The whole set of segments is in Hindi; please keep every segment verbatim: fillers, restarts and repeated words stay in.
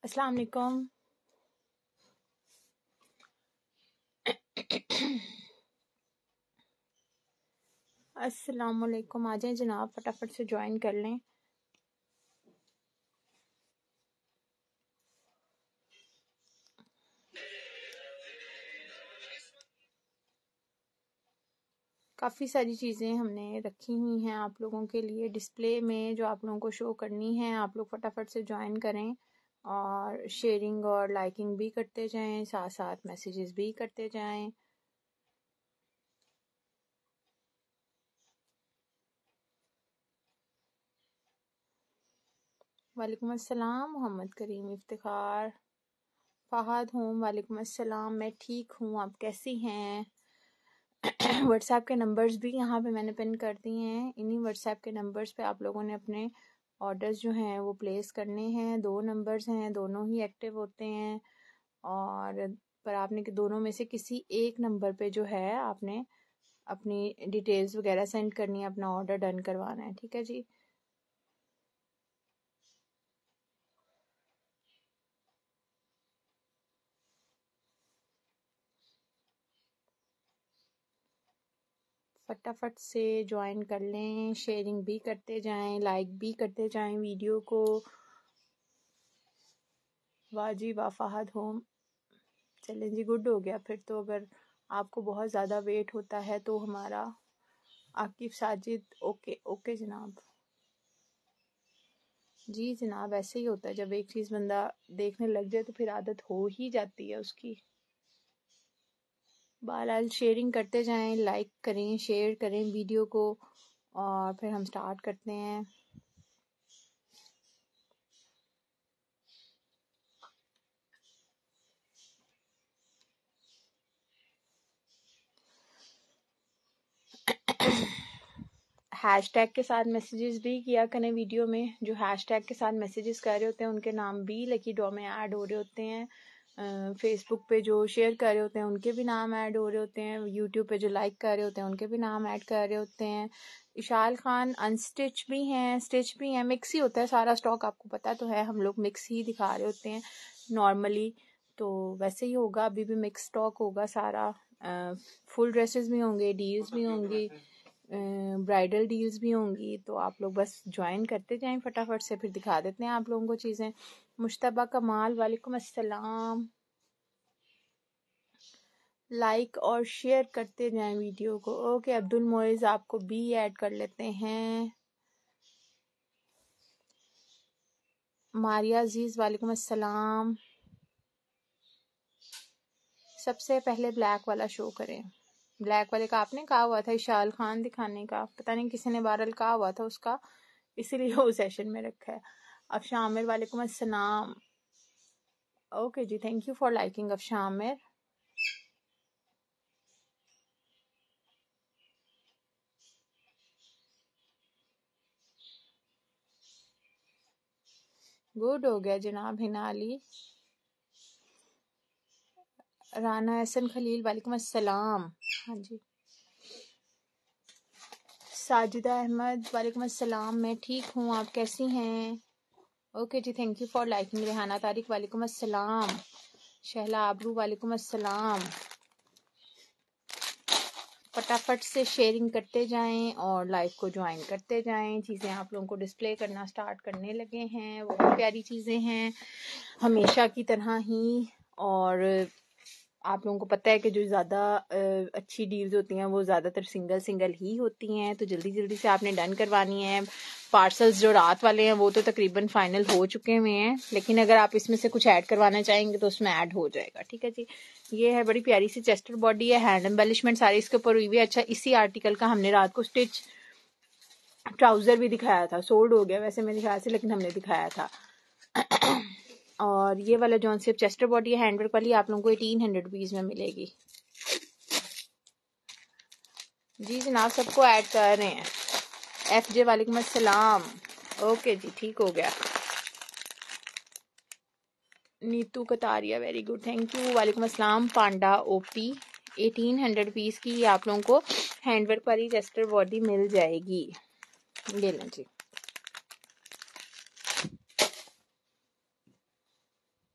अस्सलाम वालेकुम। अस्सलाम वालेकुम, आ जाएं जनाब, फटाफट से ज्वाइन कर लें। काफ़ी सारी चीज़ें हमने रखी हुई हैं आप लोगों के लिए डिस्प्ले में, जो आप लोगों को शो करनी है। आप लोग फटाफट से ज्वाइन करें और शेयरिंग और लाइकिंग भी करते जाएं, साथ साथ मैसेजेस भी करते जाएं। वालेकुम अस्सलाम मोहम्मद करीम, इफ्तिखार, फहद हूँ। वालेकुम अस्सलाम, मैं ठीक हूँ, आप कैसी हैं? व्हाट्सएप के नंबर्स भी यहाँ पे मैंने पिन कर दिए हैं। इन्हीं व्हाट्सएप के नंबर्स पे आप लोगों ने अपने ऑर्डर्स जो हैं वो प्लेस करने हैं। दो नंबर्स हैं, दोनों ही एक्टिव होते हैं, और पर आपने दोनों में से किसी एक नंबर पे जो है आपने अपनी डिटेल्स वगैरह सेंड करनी है, अपना ऑर्डर डन करवाना है। ठीक है जी। फटाफट से ज्वाइन कर लें, शेयरिंग भी करते जाएं, लाइक भी करते जाएं वीडियो को। वाजी वाह फहद होम, चलें जी, गुड हो गया फिर तो। अगर आपको बहुत ज़्यादा वेट होता है तो हमारा आकिफ साजिद, ओके ओके जनाब। जी जनाब, ऐसे ही होता है, जब एक चीज़ बंदा देखने लग जाए तो फिर आदत हो ही जाती है उसकी। बहरहाल शेयरिंग करते जाएं, लाइक करें, शेयर करें वीडियो को, और फिर हम स्टार्ट करते हैं। हैशटैग के साथ मैसेजेस भी किया करें वीडियो में। जो हैशटैग के साथ मैसेजेस कर रहे होते हैं उनके नाम भी लकी ड्रॉ में ऐड हो रहे होते हैं। फेसबुक पे जो शेयर कर रहे होते हैं उनके भी नाम ऐड हो रहे होते हैं। यूट्यूब पे जो लाइक कर रहे होते हैं उनके भी नाम ऐड कर रहे होते हैं। इशाल खान अनस्टिच भी हैं, स्टिच भी हैं, मिक्स ही होता है सारा स्टॉक। आपको पता तो है, हम लोग मिक्स ही दिखा रहे होते हैं नॉर्मली, तो वैसे ही होगा। अभी भी मिक्स स्टॉक होगा सारा। फुल ड्रेसेस भी होंगे, डील्स भी होंगी, ब्राइडल डील्स भी होंगी। तो आप लोग बस ज्वाइन करते जाएं फटाफट से, फिर दिखा देते हैं आप लोगों को चीज़ें। मुश्तबा कमाल, वालेकुम अस्सलाम। लाइक और शेयर करते जाएं वीडियो को। ओके अब्दुल मोइज, आपको भी ऐड कर लेते हैं। मारिया अजीज, वालेकुम अस्सलाम। सबसे पहले ब्लैक वाला शो करें। ब्लैक वाले का आपने कहा हुआ था इशाल खान दिखाने का, पता नहीं किसी ने बहरहाल कहा हुआ था उसका, इसीलिए वो सेशन में रखा है। अफशा आमिर, वालेकुम अस्सलाम। Okay ji, thank you for liking Afsha Aamir. Good हो गया जनाब हिनाली। राना एहसन खलील, वालेकुम अस्सलाम। हाँ जी। साजिदा अहमद, वालेकुम अस्सलाम, मैं ठीक हूँ, आप कैसी हैं? Okay ji, thank you for liking. Rehana Tariq, वालेकुम अस्सलाम। शहला आबरू, वालेकुम अस्सलाम। फटाफट से शेयरिंग करते जाएं और लाइव को ज्वाइन करते जाएं। चीज़ें आप लोगों को डिस्प्ले करना स्टार्ट करने लगे हैं, वो भी प्यारी चीज़ें हैं हमेशा की तरह ही। और आप लोगों को पता है कि जो ज़्यादा अच्छी डील्स होती हैं वो ज़्यादातर सिंगल सिंगल ही होती हैं, तो जल्दी जल्दी से आपने डन करवानी है। पार्सल्स जो रात वाले हैं वो तो तकरीबन फाइनल हो चुके हुए हैं, लेकिन अगर आप इसमें से कुछ ऐड करवाना चाहेंगे तो उसमें ऐड हो जाएगा। ठीक है जी। ये है बड़ी प्यारी सी चेस्टर बॉडी है, हैंड एम्बेलिशमेंट सारी इसके ऊपर हुई हुई है। अच्छा, इसी आर्टिकल का हमने रात को स्टिच ट्राउजर भी दिखाया था, सोल्ड हो गया वैसे मेरे ख्याल से, लेकिन हमने दिखाया था। और ये वाला जॉन सिर्फ चेस्टर बॉडी है हैंडवर्क वाली, आप लोगों को एटीन हंड्रेड रुपीज में मिलेगी। जी जनाब, सबको ऐड कर रहे हैं। एफ जे, वालेकुम अस्सलाम। ओके जी, ठीक हो गया। Neetu Kataria, very good, thank you, वालेकुम अस्सलाम। Panda OP, eighteen hundred rupees की आप लोगों को हैंडवर्क वाली चेस्टर बॉडी मिल जाएगी। ये लें जी।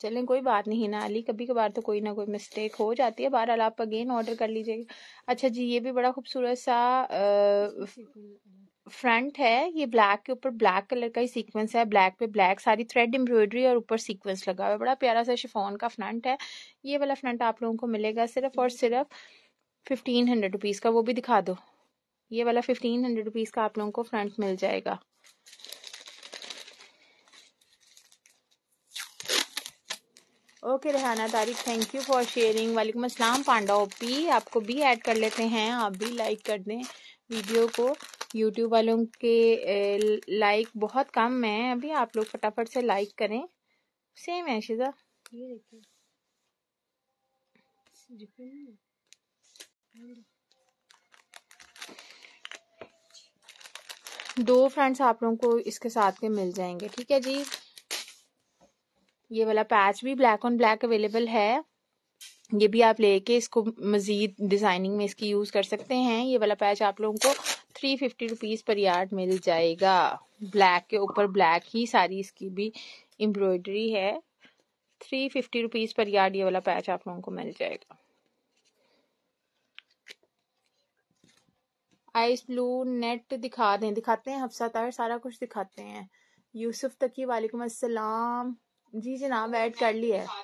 चलें, कोई बात नहीं ना अली, कभी कभार तो कोई ना कोई मिस्टेक हो जाती है। बहरहाल आप अगेन ऑर्डर कर लीजिएगा। अच्छा जी, ये भी बड़ा खूबसूरत सा फ्रंट है, ये ब्लैक के ऊपर ब्लैक कलर का ही सीक्वेंस है, ब्लैक पे ब्लैक सारी थ्रेड एम्ब्रॉयडरी और ऊपर सीक्वेंस लगा हुआ है। बड़ा प्यारा सा शिफॉन का फ्रंट है। ये वाला फ्रंट आप लोगों को मिलेगा सिर्फ और सिर्फ फिफ्टीन हंड्रेड रुपीज़ का। वो भी दिखा दो, ये वाला फिफ्टीन हंड्रेड रुपीज़ का आप लोगों को फ्रंट मिल जाएगा। Okay Rehana Tariq, thank you for sharing. वालेकुम अस्सलाम पांडा ओपी, आपको भी ऐड कर लेते हैं, आप भी लाइक कर दें वीडियो को। यूट्यूब वालों के लाइक बहुत कम है अभी, आप लोग फटाफट से लाइक करें। सेम है शिजा, ये देखिए दो फ्रेंड्स आप लोगों को इसके साथ के मिल जाएंगे, ठीक है जी। ये वाला पैच भी ब्लैक ऑन ब्लैक अवेलेबल है, ये भी आप लेके इसको मजीद डिजाइनिंग में इसकी यूज कर सकते हैं। ये वाला पैच आप लोगों को three fifty rupees per yard मिल जाएगा। ब्लैक के ऊपर ब्लैक ही सारी इसकी भी एम्ब्रॉयडरी है। Three fifty rupees per yard ये वाला पैच आप लोगों को मिल जाएगा। आइस ब्लू नेट दिखा दें, दिखाते हैं हफ्सा तार, सारा कुछ दिखाते हैं। यूसुफ तकी वालेकुम अस्सलाम, जी जनाब ऐड कर लिया है।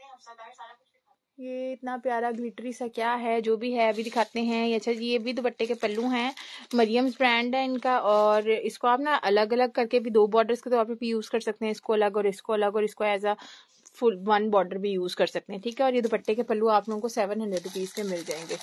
ये इतना प्यारा ग्लिटरी सा क्या है, जो भी है अभी दिखाते हैं। अच्छा जी, ये भी दुपट्टे के पल्लू हैं, मरियम्स ब्रांड है इनका, और इसको आप ना अलग अलग करके भी दो बॉर्डर्स के तौर पे भी यूज कर सकते हैं, इसको अलग और इसको अलग, और इसको as a full one border भी यूज कर सकते हैं, ठीक है। और ये दुपट्टे के पल्लू आप लोगों को सेवन हंड्रेड रुपीज के मिल जाएंगे।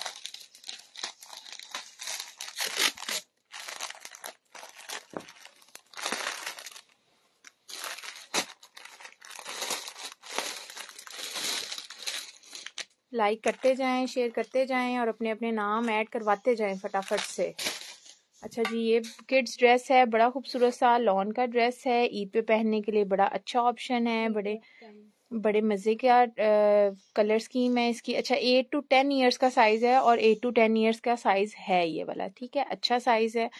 लाइक करते जाएं, शेयर करते जाएं और अपने अपने नाम ऐड करवाते जाएं फटाफट से। अच्छा जी, ये किड्स ड्रेस है, बड़ा खूबसूरत सा लॉन का ड्रेस है, ईद पे पहनने के लिए बड़ा अच्छा ऑप्शन है। बड़े बड़े मजे का कलर स्कीम है इसकी। अच्छा, एट टू टेन ईयर्स का साइज है और एट टू टेन ईयर्स का साइज है ये वाला, ठीक है, अच्छा साइज है।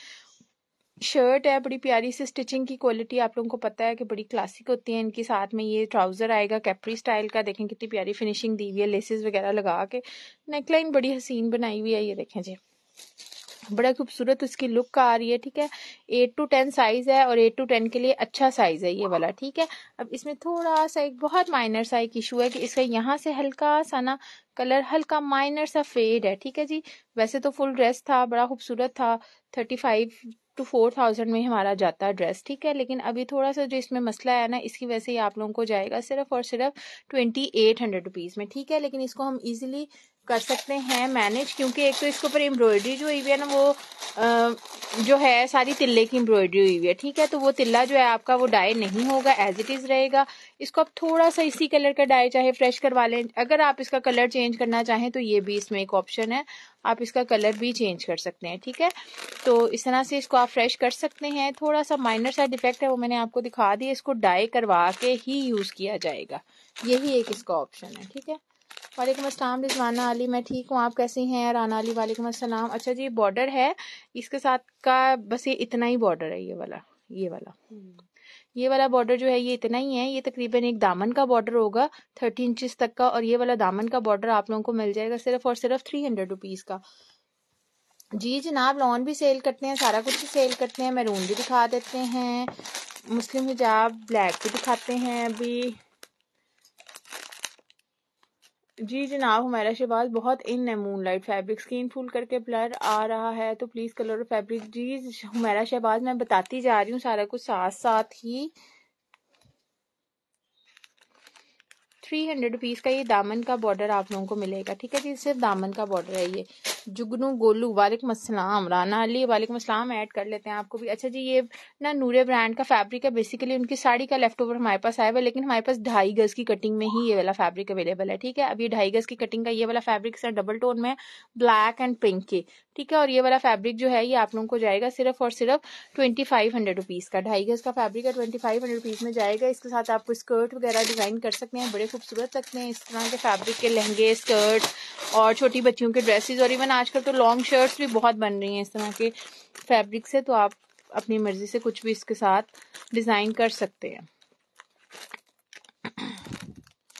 शर्ट है, बड़ी प्यारी सी स्टिचिंग की क्वालिटी आप लोगों को पता है कि बड़ी क्लासिक होती है इनकी। साथ में ये ट्राउजर आएगा कैप्री स्टाइल का, देखें कितनी प्यारी फिनिशिंग दी हुई है, लेसेस वगैरह लगा के, नेकलाइन बड़ी हसीन बनाई हुई है, ये देखें जी, बड़ा खूबसूरत उसकी लुक आ रही है, ठीक है। एट टू टेन साइज है और एट टू टेन के लिए अच्छा साइज है ये वाला, ठीक है। अब इसमें थोड़ा सा एक बहुत माइनर सा एक इशू है कि इसका यहाँ से हल्का सा ना कलर हल्का माइनर सा फेड है, ठीक है जी। वैसे तो फुल ड्रेस था, बड़ा खूबसूरत था, thirty five to four thousand में हमारा जाता है ड्रेस, ठीक है। लेकिन अभी थोड़ा सा जो इसमें मसला है ना, इसकी वजह से आप लोगों को जाएगा सिर्फ और सिर्फ ट्वेंटी एट हंड्रेड रुपीज में, ठीक है। लेकिन इसको हम इजीली कर सकते हैं मैनेज, क्योंकि एक तो इसके ऊपर एम्ब्रॉयडरी जो हुई हुई है ना, वो आ, जो है सारी तिल्ले की एम्ब्रॉयडरी हुई हुई है, ठीक है। तो वो तिल्ला जो है आपका वो डाई नहीं होगा, एज इट इज रहेगा। इसको आप थोड़ा सा इसी कलर का डाई चाहे फ्रेश करवा लें। अगर आप इसका कलर चेंज करना चाहें तो ये भी इसमें एक ऑप्शन है, आप इसका कलर भी चेंज कर सकते हैं, ठीक है। तो इस तरह से इसको आप फ्रेश कर सकते हैं। थोड़ा सा माइनर सा डिफेक्ट है, वो मैंने आपको दिखा दिया, इसको डाई करवा के ही यूज किया जाएगा, यही एक इसका ऑप्शन है, ठीक है। वालेकुम अस्सलाम रिजवाना अली, मैं ठीक हूँ, आप कैसी हैं? राना अली वालेकुम अस्सलाम। अच्छा जी, बॉर्डर है इसके साथ का, बस ये इतना ही बॉर्डर है, ये वाला ये वाला ये वाला बॉर्डर जो है ये इतना ही है। ये तकरीबन एक दामन का बॉर्डर होगा थर्टी इंचेस तक का, और ये वाला दामन का बॉर्डर आप लोगों को मिल जाएगा सिर्फ और सिर्फ थ्री हंड्रेड रुपीज का। जी जनाब, लॉन भी सेल करते हैं, सारा कुछ भी सेल करते हैं, मैरून भी दिखा देते हैं, मुस्लिम हिजाब ब्लैक भी दिखाते हैं अभी। जी जनाब, हमारा शहबाज बहुत इन है moon light fabric, skin full करके ब्लर आ रहा है तो प्लीज कलर फैब्रिक। जी हमारा शहबाज, मैं बताती जा रही हूँ सारा कुछ साथ साथ ही। थ्री हंड्रेड रुपीज का ये दामन का बॉर्डर आप लोगों को मिलेगा, ठीक है जी, सिर्फ दामन का बॉर्डर है ये। जुगनू गोलू वालेकुम अस्सलाम, राना अली वालेकुम अस्सलाम, ऐड कर लेते हैं आपको भी। अच्छा जी, ये ना नूरे ब्रांड का फैब्रिक है, बेसिकली उनकी साड़ी का लेफ्ट ओवर हमारे पास आया हुआ, लेकिन हमारे पास ढाई गज की कटिंग में ही ये वाला फैब्रिक अवेलेबल है, ठीक है। अब ये ढाई गज की कटिंग का ये वाला फैब्रिक सर डबल टोन में ब्लैक एंड पिंक के, ठीक है। और ये वाला फैब्रिक जो है ये आप लोगों को जाएगा सिर्फ और सिर्फ ट्वेंटी फाइव हंड्रेड रुपीज का। ढाई गज का फैब्रिक है, ट्वेंटी फाइव हंड्रेड रुपीज में जाएगा। इसके साथ आपको स्कर्ट वगैरह डिजाइन कर सकते हैं, बड़े खूबसूरत लगते हैं इस तरह के फैब्रिक के लहंगे, स्कर्ट और छोटी बच्चियों के ड्रेसेस, और इवन आजकल तो लॉन्ग शर्ट्स भी बहुत बन रही हैं इस तरह के फैब्रिक से, तो आप अपनी मर्जी से कुछ भी इसके साथ डिजाइन कर सकते हैं।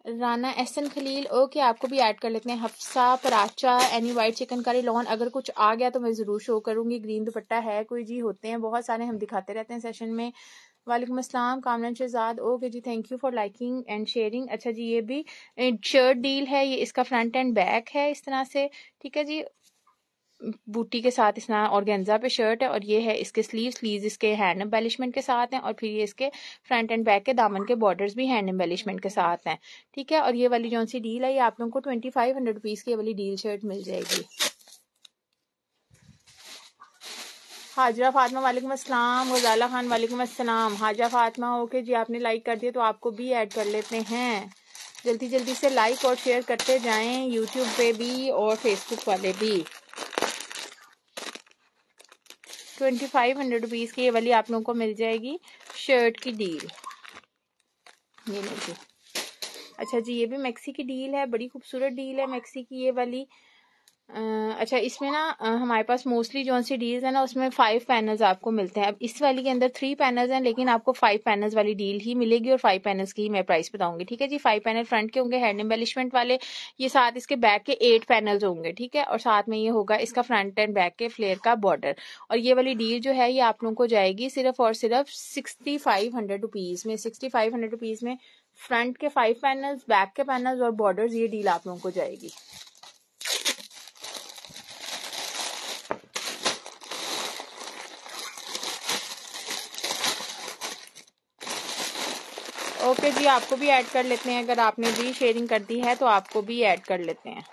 राना एहसन खलील, ओके आपको भी ऐड कर लेते हैं। Hafsa Paracha, any white chikankari lawn, अगर कुछ आ गया तो मैं ज़रूर शो करूंगी। ग्रीन दुपट्टा है कोई जी, होते हैं बहुत सारे, हम दिखाते रहते हैं सेशन में। वालेकुम अस्सलाम Kamran Shahzad, okay ji, thank you for liking and sharing. अच्छा जी, ये भी शर्ट डील है, ये इसका फ्रंट एंड बैक है इस तरह से, ठीक है जी, बूटी के साथ इस तरह ऑर्गेन्जा पे शर्ट है, और ये है इसके स्लीव, स्लीव इसके हैंड एम्बेलिशमेंट के साथ हैं, और फिर ये इसके फ्रंट एंड बैक के दामन के बॉर्डर्स भी हैंड एम्बेलिशमेंट के साथ हैं, ठीक है। और ये वाली जो सी डील है, ये आप लोगों को ट्वेंटी फाइव हंड्रेड रुपीज़ की ये वाली डील शर्ट मिल जाएगी। हाजरा फातिमा वालेकुम अस्सलाम, गजाला खान वालेकुम अस्सलाम। हाजरा फातिमा, ओके जी, आपने लाइक कर दिया तो आपको भी ऐड कर लेते हैं। जल्दी जल्दी से लाइक और शेयर करते जाएं, यूट्यूब पे भी और फेसबुक वाले भी। ट्वेंटी फाइव हंड्रेड रुपीज़ की ये वाली आप लोगों को मिल जाएगी शर्ट की डील, ये लीजिए। अच्छा जी, ये भी मैक्सी की डील है, बड़ी खूबसूरत डील है मैक्सी की ये वाली। आ, अच्छा, इसमें ना आ, हमारे पास मोस्टली जो सी डील्स है ना, उसमें फाइव पैनल्स आपको मिलते हैं। अब इस वाली के अंदर थ्री पैनल्स हैं, लेकिन आपको फाइव पैनल्स वाली डील ही मिलेगी, और फाइव पैनल्स की ही मैं प्राइस बताऊंगी, ठीक है जी। फाइव पैनल फ्रंट के होंगे हैंड एम्बेलिशमेंट वाले, ये साथ इसके बैक के एट पैनल्स होंगे, ठीक है, और साथ में ये होगा इसका फ्रंट एंड बैक के फ्लेयर का बॉर्डर। और ये वाली डील जो है ये आप लोगों को जाएगी सिर्फ और सिर्फ सिक्सटी फाइव हंड्रेड रुपीज में। सिक्सटी फाइव हंड्रेड रुपीज में फ्रंट के फाइव पैनल्स, बैक के पैनल्स और बॉर्डर्स, ये डील आप लोगों को जाएगी। ओके जी, आपको भी ऐड कर लेते हैं, अगर आपने भी शेयरिंग कर दी है तो आपको भी ऐड कर लेते हैं।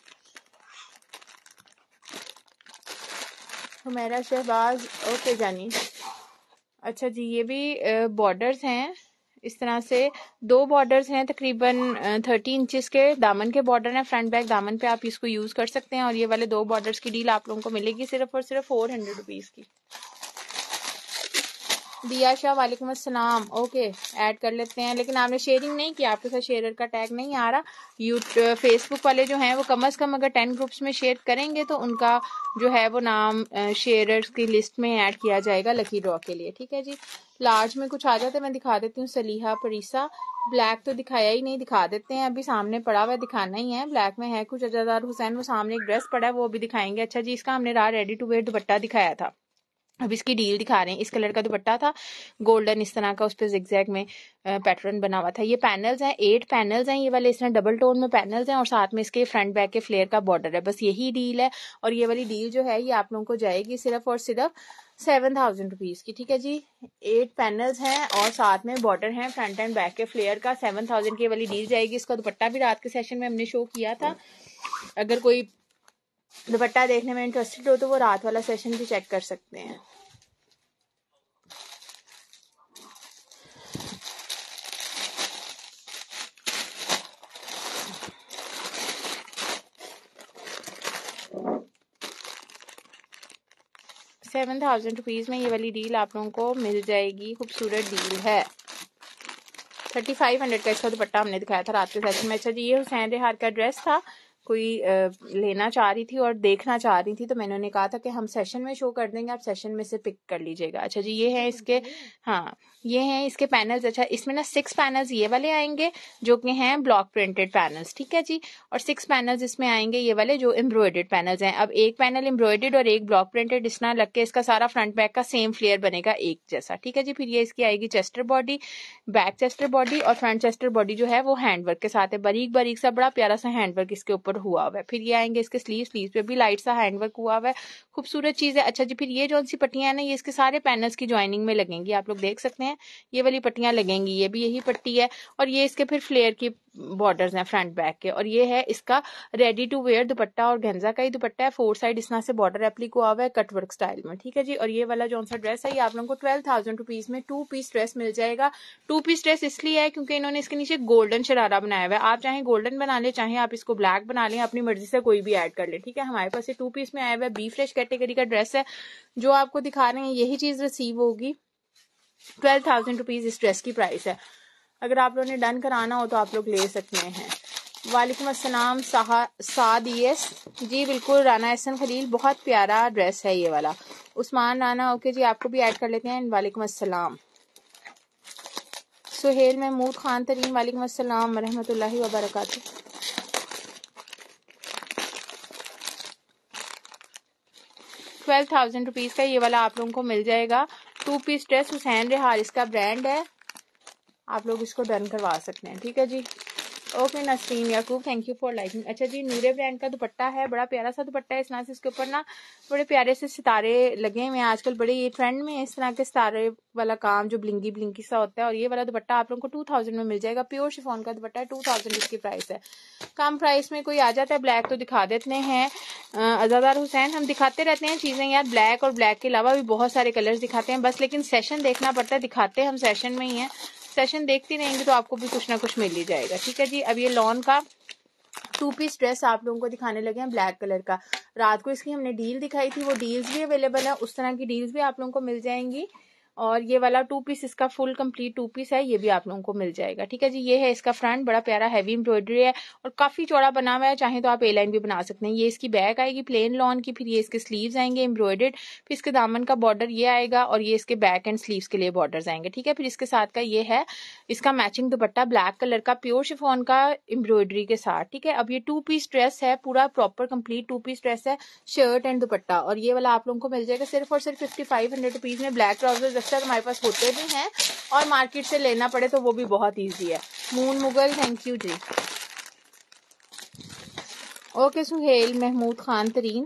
हुमैरा शहबाज, ओके जानी। अच्छा जी, ये भी बॉर्डर्स हैं इस तरह से, दो बॉर्डर्स हैं तकरीबन थर्टी इंचेस के, दामन के बॉर्डर हैं, फ्रंट बैक दामन पे आप इसको यूज कर सकते हैं। और ये वाले दो बॉर्डर्स की डील आप लोगों को मिलेगी सिर्फ और सिर्फ फोर हंड्रेड रुपीज की। दिया शाह वालेकुम अस्सलाम, ओके ऐड कर लेते हैं, लेकिन आपने शेयरिंग नहीं किया, आपके साथ शेयर का टैग नहीं आ रहा। यूट्यूब फेसबुक वाले जो हैं वो कम अज कम अगर टेन ग्रुप्स में शेयर करेंगे तो उनका जो है वो नाम शेयरर्स की लिस्ट में ऐड किया जाएगा लकी ड्रॉ के लिए, ठीक है जी। लार्ज में कुछ आ जाते मैं दिखा देती हूँ। सलीहा परीसा, ब्लैक तो दिखाया ही नहीं, दिखा देते हैं, अभी सामने पड़ा हुआ दिखाना ही है। ब्लैक में है कुछ। अजादार हुसैन, वो सामने एक ड्रेस पड़ा है वो भी दिखाएंगे। अच्छा जी, इसका हमने राह रेडी टू वेयर दुपट्टा दिखाया था, अब इसकी डील दिखा रहे हैं। इस कलर का दुपट्टा था, गोल्डन इस तरह का, उस पर जिगजैग में पैटर्न बना हुआ था। ये पैनल्स हैं, एट पैनल्स हैं ये वाले, इस तरह डबल टोन में पैनल्स हैं, और साथ में इसके फ्रंट बैक के फ्लेयर का बॉर्डर है, बस यही डील है। और ये वाली डील जो है ये आप लोगों को जाएगी सिर्फ और सिर्फ सेवन थाउजेंड रुपीज की, ठीक है जी। एट पैनल्स हैं और साथ में बॉर्डर है फ्रंट एंड बैक के फ्लेयर का, सेवन थाउजेंड की वाली डील जाएगी। इसका दुपट्टा भी रात के सेशन में हमने शो किया था, अगर कोई दुपट्टा देखने में इंटरेस्टेड हो तो वो रात वाला सेशन भी चेक कर सकते हैं। सेवन थाउजेंड रुपीज में ये वाली डील आप लोगों को मिल जाएगी, खूबसूरत डील है। थर्टी फाइव हंड्रेड का इसका दुपट्टा हमने दिखाया था रात के सेशन में। अच्छा जी, ये हुसैन रेहार का ड्रेस था, कोई आ, लेना चाह रही थी और देखना चाह रही थी, तो मैंने उन्हें कहा था कि हम सेशन में शो कर देंगे, आप सेशन में से पिक कर लीजिएगा। अच्छा जी, ये है इसके, हाँ ये हैं इसके पैनल्स। अच्छा, इसमें ना सिक्स पैनल्स ये वाले आएंगे जो कि हैं ब्लॉक प्रिंटेड पैनल्स, ठीक है जी, और सिक्स पैनल्स इसमें आएंगे ये वाले जो एम्ब्रॉयडर्ड पैनल्स हैं। अब एक पैनल एम्ब्रॉयडर्ड और एक ब्लॉक प्रिंटेड, इस तरह लग के इसका सारा फ्रंट बैक का सेम फ्लेयर बनेगा एक जैसा, ठीक है जी। फिर ये इसकी आएगी chester body, back chester body, और फ्रंट चेस्टर बॉडी जो है वो हैंडवर्क के साथ है, बारीक बारीक सा बड़ा प्यारा सा हैंडवर्क इसके ऊपर हुआ हुआ है। फिर ये आएंगे इसके स्लीव, स्लीव पे भी लाइट सा हैंडवर्क हुआ हुआ है, खूबसूरत चीज है। अच्छा जी, फिर ये जो सी पट्टियां है ना, ये इसके सारे पैनल्स की ज्वाइनिंग में लगेंगी, आप लोग देख सकते हैं ये वाली पट्टियां लगेंगी, ये भी यही पट्टी है, और ये इसके फिर फ्लेयर की बॉर्डर्स हैं फ्रंट बैक के। और ये है इसका रेडी टू वेयर दुपट्टा, और गेंजा का ही दुपट्टा है, फोर साइड इस तरह से बॉर्डर एप्लिक हुआ हुआ है कटवर्क स्टाइल में, ठीक है जी। और ये वाला जो सा ड्रेस है ये आप लोगों को ट्वेल्व थाउजेंड रुपीज में टू पीस ड्रेस मिल जाएगा। टू पीस ड्रेस इसलिए है क्योंकि इन्होंने इसके नीचे गोल्डन शरारा बनाया हुआ है, आप चाहे गोल्डन बना ले, चाहे आप इसको ब्लैक बना लें, अपनी मर्जी से कोई भी ऐड कर ले, ठीक है। हमारे पास ये टू पीस में आया हुआ है, बी फ्रेश कैटेगरी का ड्रेस है, जो आपको दिखा रहे हैं यही चीज रिसीव होगी। ट्वेल्व थाउजेंड रुपीज इस ड्रेस की प्राइस है, अगर आप लोगों ने डन कराना हो तो आप लोग ले सकते हैं। वालेकुम अस्सलाम सादियस जी, बिल्कुल राना एहसन खलील, बहुत प्यारा ड्रेस है ये वाला। उस्मान राना, ओके जी, आपको भी ऐड कर लेते हैं। वालेकुम अस्सलाम। सुहेल महमूद खान तरीन, वालेकुम अस्सलाम रहमतुल्लाहि व बरकातुहू। ट्वेल्व थाउजेंड रुपीज़ का ये वाला आप लोगों को मिल जाएगा। Two piece dress Hussain Rehar इसका ब्रांड है, आप लोग इसको डन करवा सकते हैं। ठीक है जी। Okay Nasreen Yakub, thank you for liking. अच्छा जी, नूरे ब्रांड का दुपट्टा है, बड़ा प्यारा सा दुपट्टा है। इस तरह से इसके ऊपर ना बड़े प्यारे से सितारे लगे हुए हैं, आजकल बड़े ये ट्रेंड में है इस तरह के सितारे वाला काम जो ब्लिंगी ब्लिंकी सा होता है। और ये वाला दुपट्टा आप लोगों को टू थाउजेंड में मिल जाएगा। प्योर शिफॉन का दुपट्टा है, टू थाउजेंड इसकी प्राइस है। कम प्राइस में कोई आ जाता है ब्लैक तो दिखा देते हैं। अज़ादार हुसैन, हम दिखाते रहते हैं चीजें यार, ब्लैक और ब्लैक के अलावा भी बहुत सारे कलर्स दिखाते हैं बस, लेकिन सेशन देखना पड़ता है। दिखाते हम सेशन में ही है, सेशन देखती रहेंगे तो आपको भी कुछ ना कुछ मिल ही जाएगा। ठीक है जी। अब ये लॉन का टू पीस ड्रेस आप लोगों को दिखाने लगे हैं ब्लैक कलर का। रात को इसकी हमने डील दिखाई थी, वो डील्स भी अवेलेबल है, उस तरह की डील्स भी आप लोगों को मिल जाएंगी। और ये वाला टू पीस इसका फुल कंप्लीट टू पीस है, ये भी आप लोगों को मिल जाएगा। ठीक है जी। ये है इसका फ्रंट, बड़ा प्यारा हैवी एम्ब्रॉयडरी है और काफी चौड़ा बना हुआ है, चाहे तो आप ए लाइन भी बना सकते हैं। ये इसकी बैक आएगी प्लेन लॉन की, फिर ये इसके स्लीव्स आएंगे एम्ब्रॉयडर्ड, फिर इसके दामन का बॉर्डर ये आएगा और ये इसके बैक एंड स्लीव्स के लिए बॉर्डर्स आएंगे। ठीक है। फिर इसके साथ का ये है इसका मैचिंग दुपट्टा ब्लैक कलर का प्योर शिफॉन का एम्ब्रॉयडरी के साथ। ठीक है। अब ये टू पीस ड्रेस है, पूरा proper complete two piece dress है, शर्ट एंड दुपट्टा, और ये वाला आप लोगों को मिल जाएगा सिर्फ और सिर्फ फिफ्टी फाइव हंड्रेड रुपीज में। ब्लैक ट्राउजर्स अक्सर हमारे पास होते भी हैं और मार्केट से लेना पड़े तो वो भी बहुत इजी है। मून मुगल, थैंक यू जी। ओके सुहेल महमूद खान तरीन।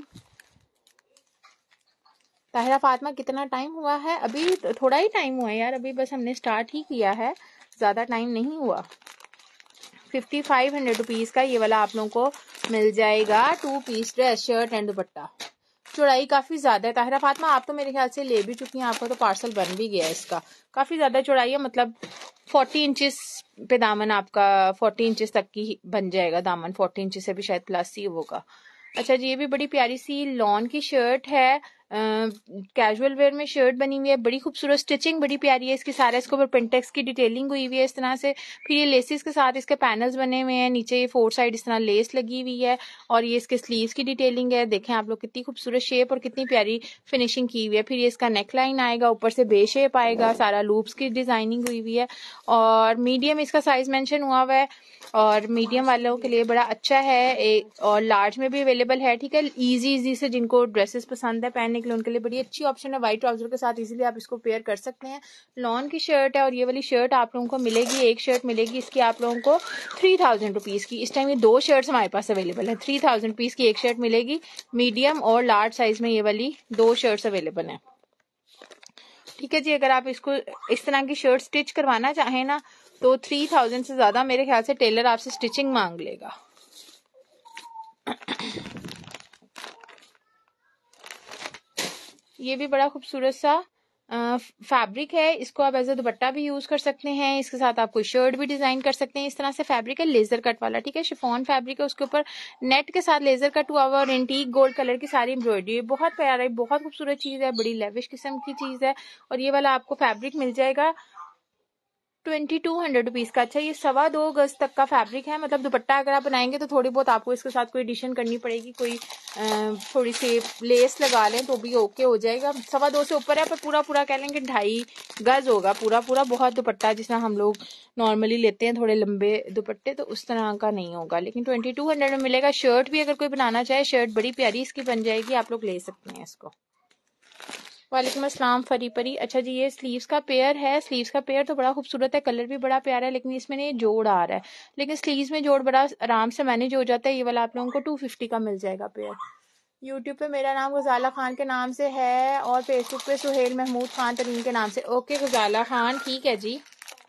ताहिरा फातिमा, कितना टाइम हुआ है? अभी थोड़ा ही टाइम हुआ है यार, अभी बस हमने स्टार्ट ही किया है, ज्यादा टाइम नहीं हुआ। फिफ्टी फाइव हंड्रेड रुपीज का ये वाला आप लोगों को मिल जाएगा two piece dress, shirt and dupatta. चौड़ाई काफी ज्यादा है ताहिरा फातिमा, आप तो मेरे ख्याल से ले भी चुकी हैं, आपका तो पार्सल बन भी गया है इसका। काफी ज्यादा चौड़ाई है, मतलब फोर्टी इंचेस पे दामन आपका फोर्टी इंचेस तक की बन जाएगा दामन, फोर्टी इंचेस से भी शायद प्लस ही होगा। अच्छा जी, ये भी बड़ी प्यारी सी लॉन की शर्ट है, कैजुअल वेयर में शर्ट बनी हुई है, बड़ी खूबसूरत स्टिचिंग बड़ी प्यारी है इसकी, सारे इसके ऊपर पिंटेक्स की डिटेलिंग हुई हुई है इस तरह से। फिर ये लेसेस के साथ इसके पैनल्स बने हुए हैं, नीचे ये फोर साइड इस तरह लेस लगी हुई है और ये इसके स्लीव्स की डिटेलिंग है। देखें आप लोग कितनी खूबसूरत शेप और कितनी प्यारी फिनिशिंग की हुई है। फिर ये इसका नेक लाइन आएगा, ऊपर से बे शेप आएगा, सारा लूप्स की डिजाइनिंग हुई हुई है और मीडियम इसका साइज मेंशन हुआ हुआ है और मीडियम वालों के लिए बड़ा अच्छा है एक, और लार्ज में भी अवेलेबल है। ठीक है, इजी इजी से जिनको ड्रेसेस पसंद है पहनने के लिए उनके लिए बड़ी अच्छी ऑप्शन है। व्हाइट ट्राउजर के साथ इजीली आप इसको पेयर कर सकते हैं। लॉन की शर्ट है और ये वाली शर्ट आप लोगों को मिलेगी, एक शर्ट मिलेगी इसकी आप लोगों को थ्री थाउजेंड रुपीज की। इस टाइम ये दो शर्ट्स हमारे पास अवेलेबल है, थ्री थाउजेंड रुपीज की एक शर्ट मिलेगी, मीडियम और लार्ज साइज में ये वाली दो शर्ट्स अवेलेबल है। ठीक है जी, अगर आप इसको इस तरह की शर्ट स्टिच करवाना चाहें ना तो थ्री थाउजेंड से ज्यादा मेरे ख्याल से टेलर आपसे स्टिचिंग मांग लेगा। ये भी बड़ा खूबसूरत सा फैब्रिक है, इसको आप एज ए दुपट्टा भी यूज कर सकते हैं, इसके साथ आप कोई शर्ट भी डिजाइन कर सकते हैं। इस तरह से फैब्रिक है लेजर कट वाला। ठीक है, शिफॉन फैब्रिक है, उसके ऊपर नेट के साथ लेजर कट हुआ हुआ और एंटीक गोल्ड कलर की सारी एम्ब्रॉयडरी, बहुत प्यारा है, बहुत खूबसूरत चीज है, बड़ी लेविश किस्म की चीज है। और ये वाला आपको फैब्रिक मिल जाएगा ट्वेंटी टू हंड्रेड रुपीज का। अच्छा, ये सवा दो गज तक का फैब्रिक है, मतलब दुपट्टा अगर आप बनाएंगे तो थोड़ी बहुत आपको इसके साथ कोई एडिशन करनी पड़ेगी, कोई थोड़ी सी लेस लगा लें तो भी ओके हो जाएगा। सवा दो से ऊपर है पर पूरा पूरा कह लेंगे ढाई गज होगा पूरा पूरा, बहुत दुपट्टा जिस तरह हम लोग नॉर्मली लेते हैं थोड़े लंबे दुपट्टे तो उस तरह का नहीं होगा, लेकिन ट्वेंटी टू हंड्रेड में मिलेगा। शर्ट भी अगर कोई बनाना चाहे, शर्ट बड़ी प्यारी इसकी बन जाएगी, आप लोग ले सकते हैं इसको। वालेकुम अस्सलाम फरी परी। अच्छा जी, ये स्लीव्स का पेयर है, स्लीव्स का पेयर तो बड़ा खूबसूरत है, कलर भी बड़ा प्यारा है, लेकिन इसमें ये जोड़ आ रहा है, लेकिन स्लीव्स में जोड़ बड़ा आराम से मैनेज हो जाता है। ये वाला आप लोगों को टू फिफ्टी का मिल जाएगा पेयर। यूट्यूब पे मेरा नाम गजाला खान के नाम से है और फेसबुक पे सुहेल महमूद खान तरीन के नाम से। ओके गजाला खान, ठीक है जी।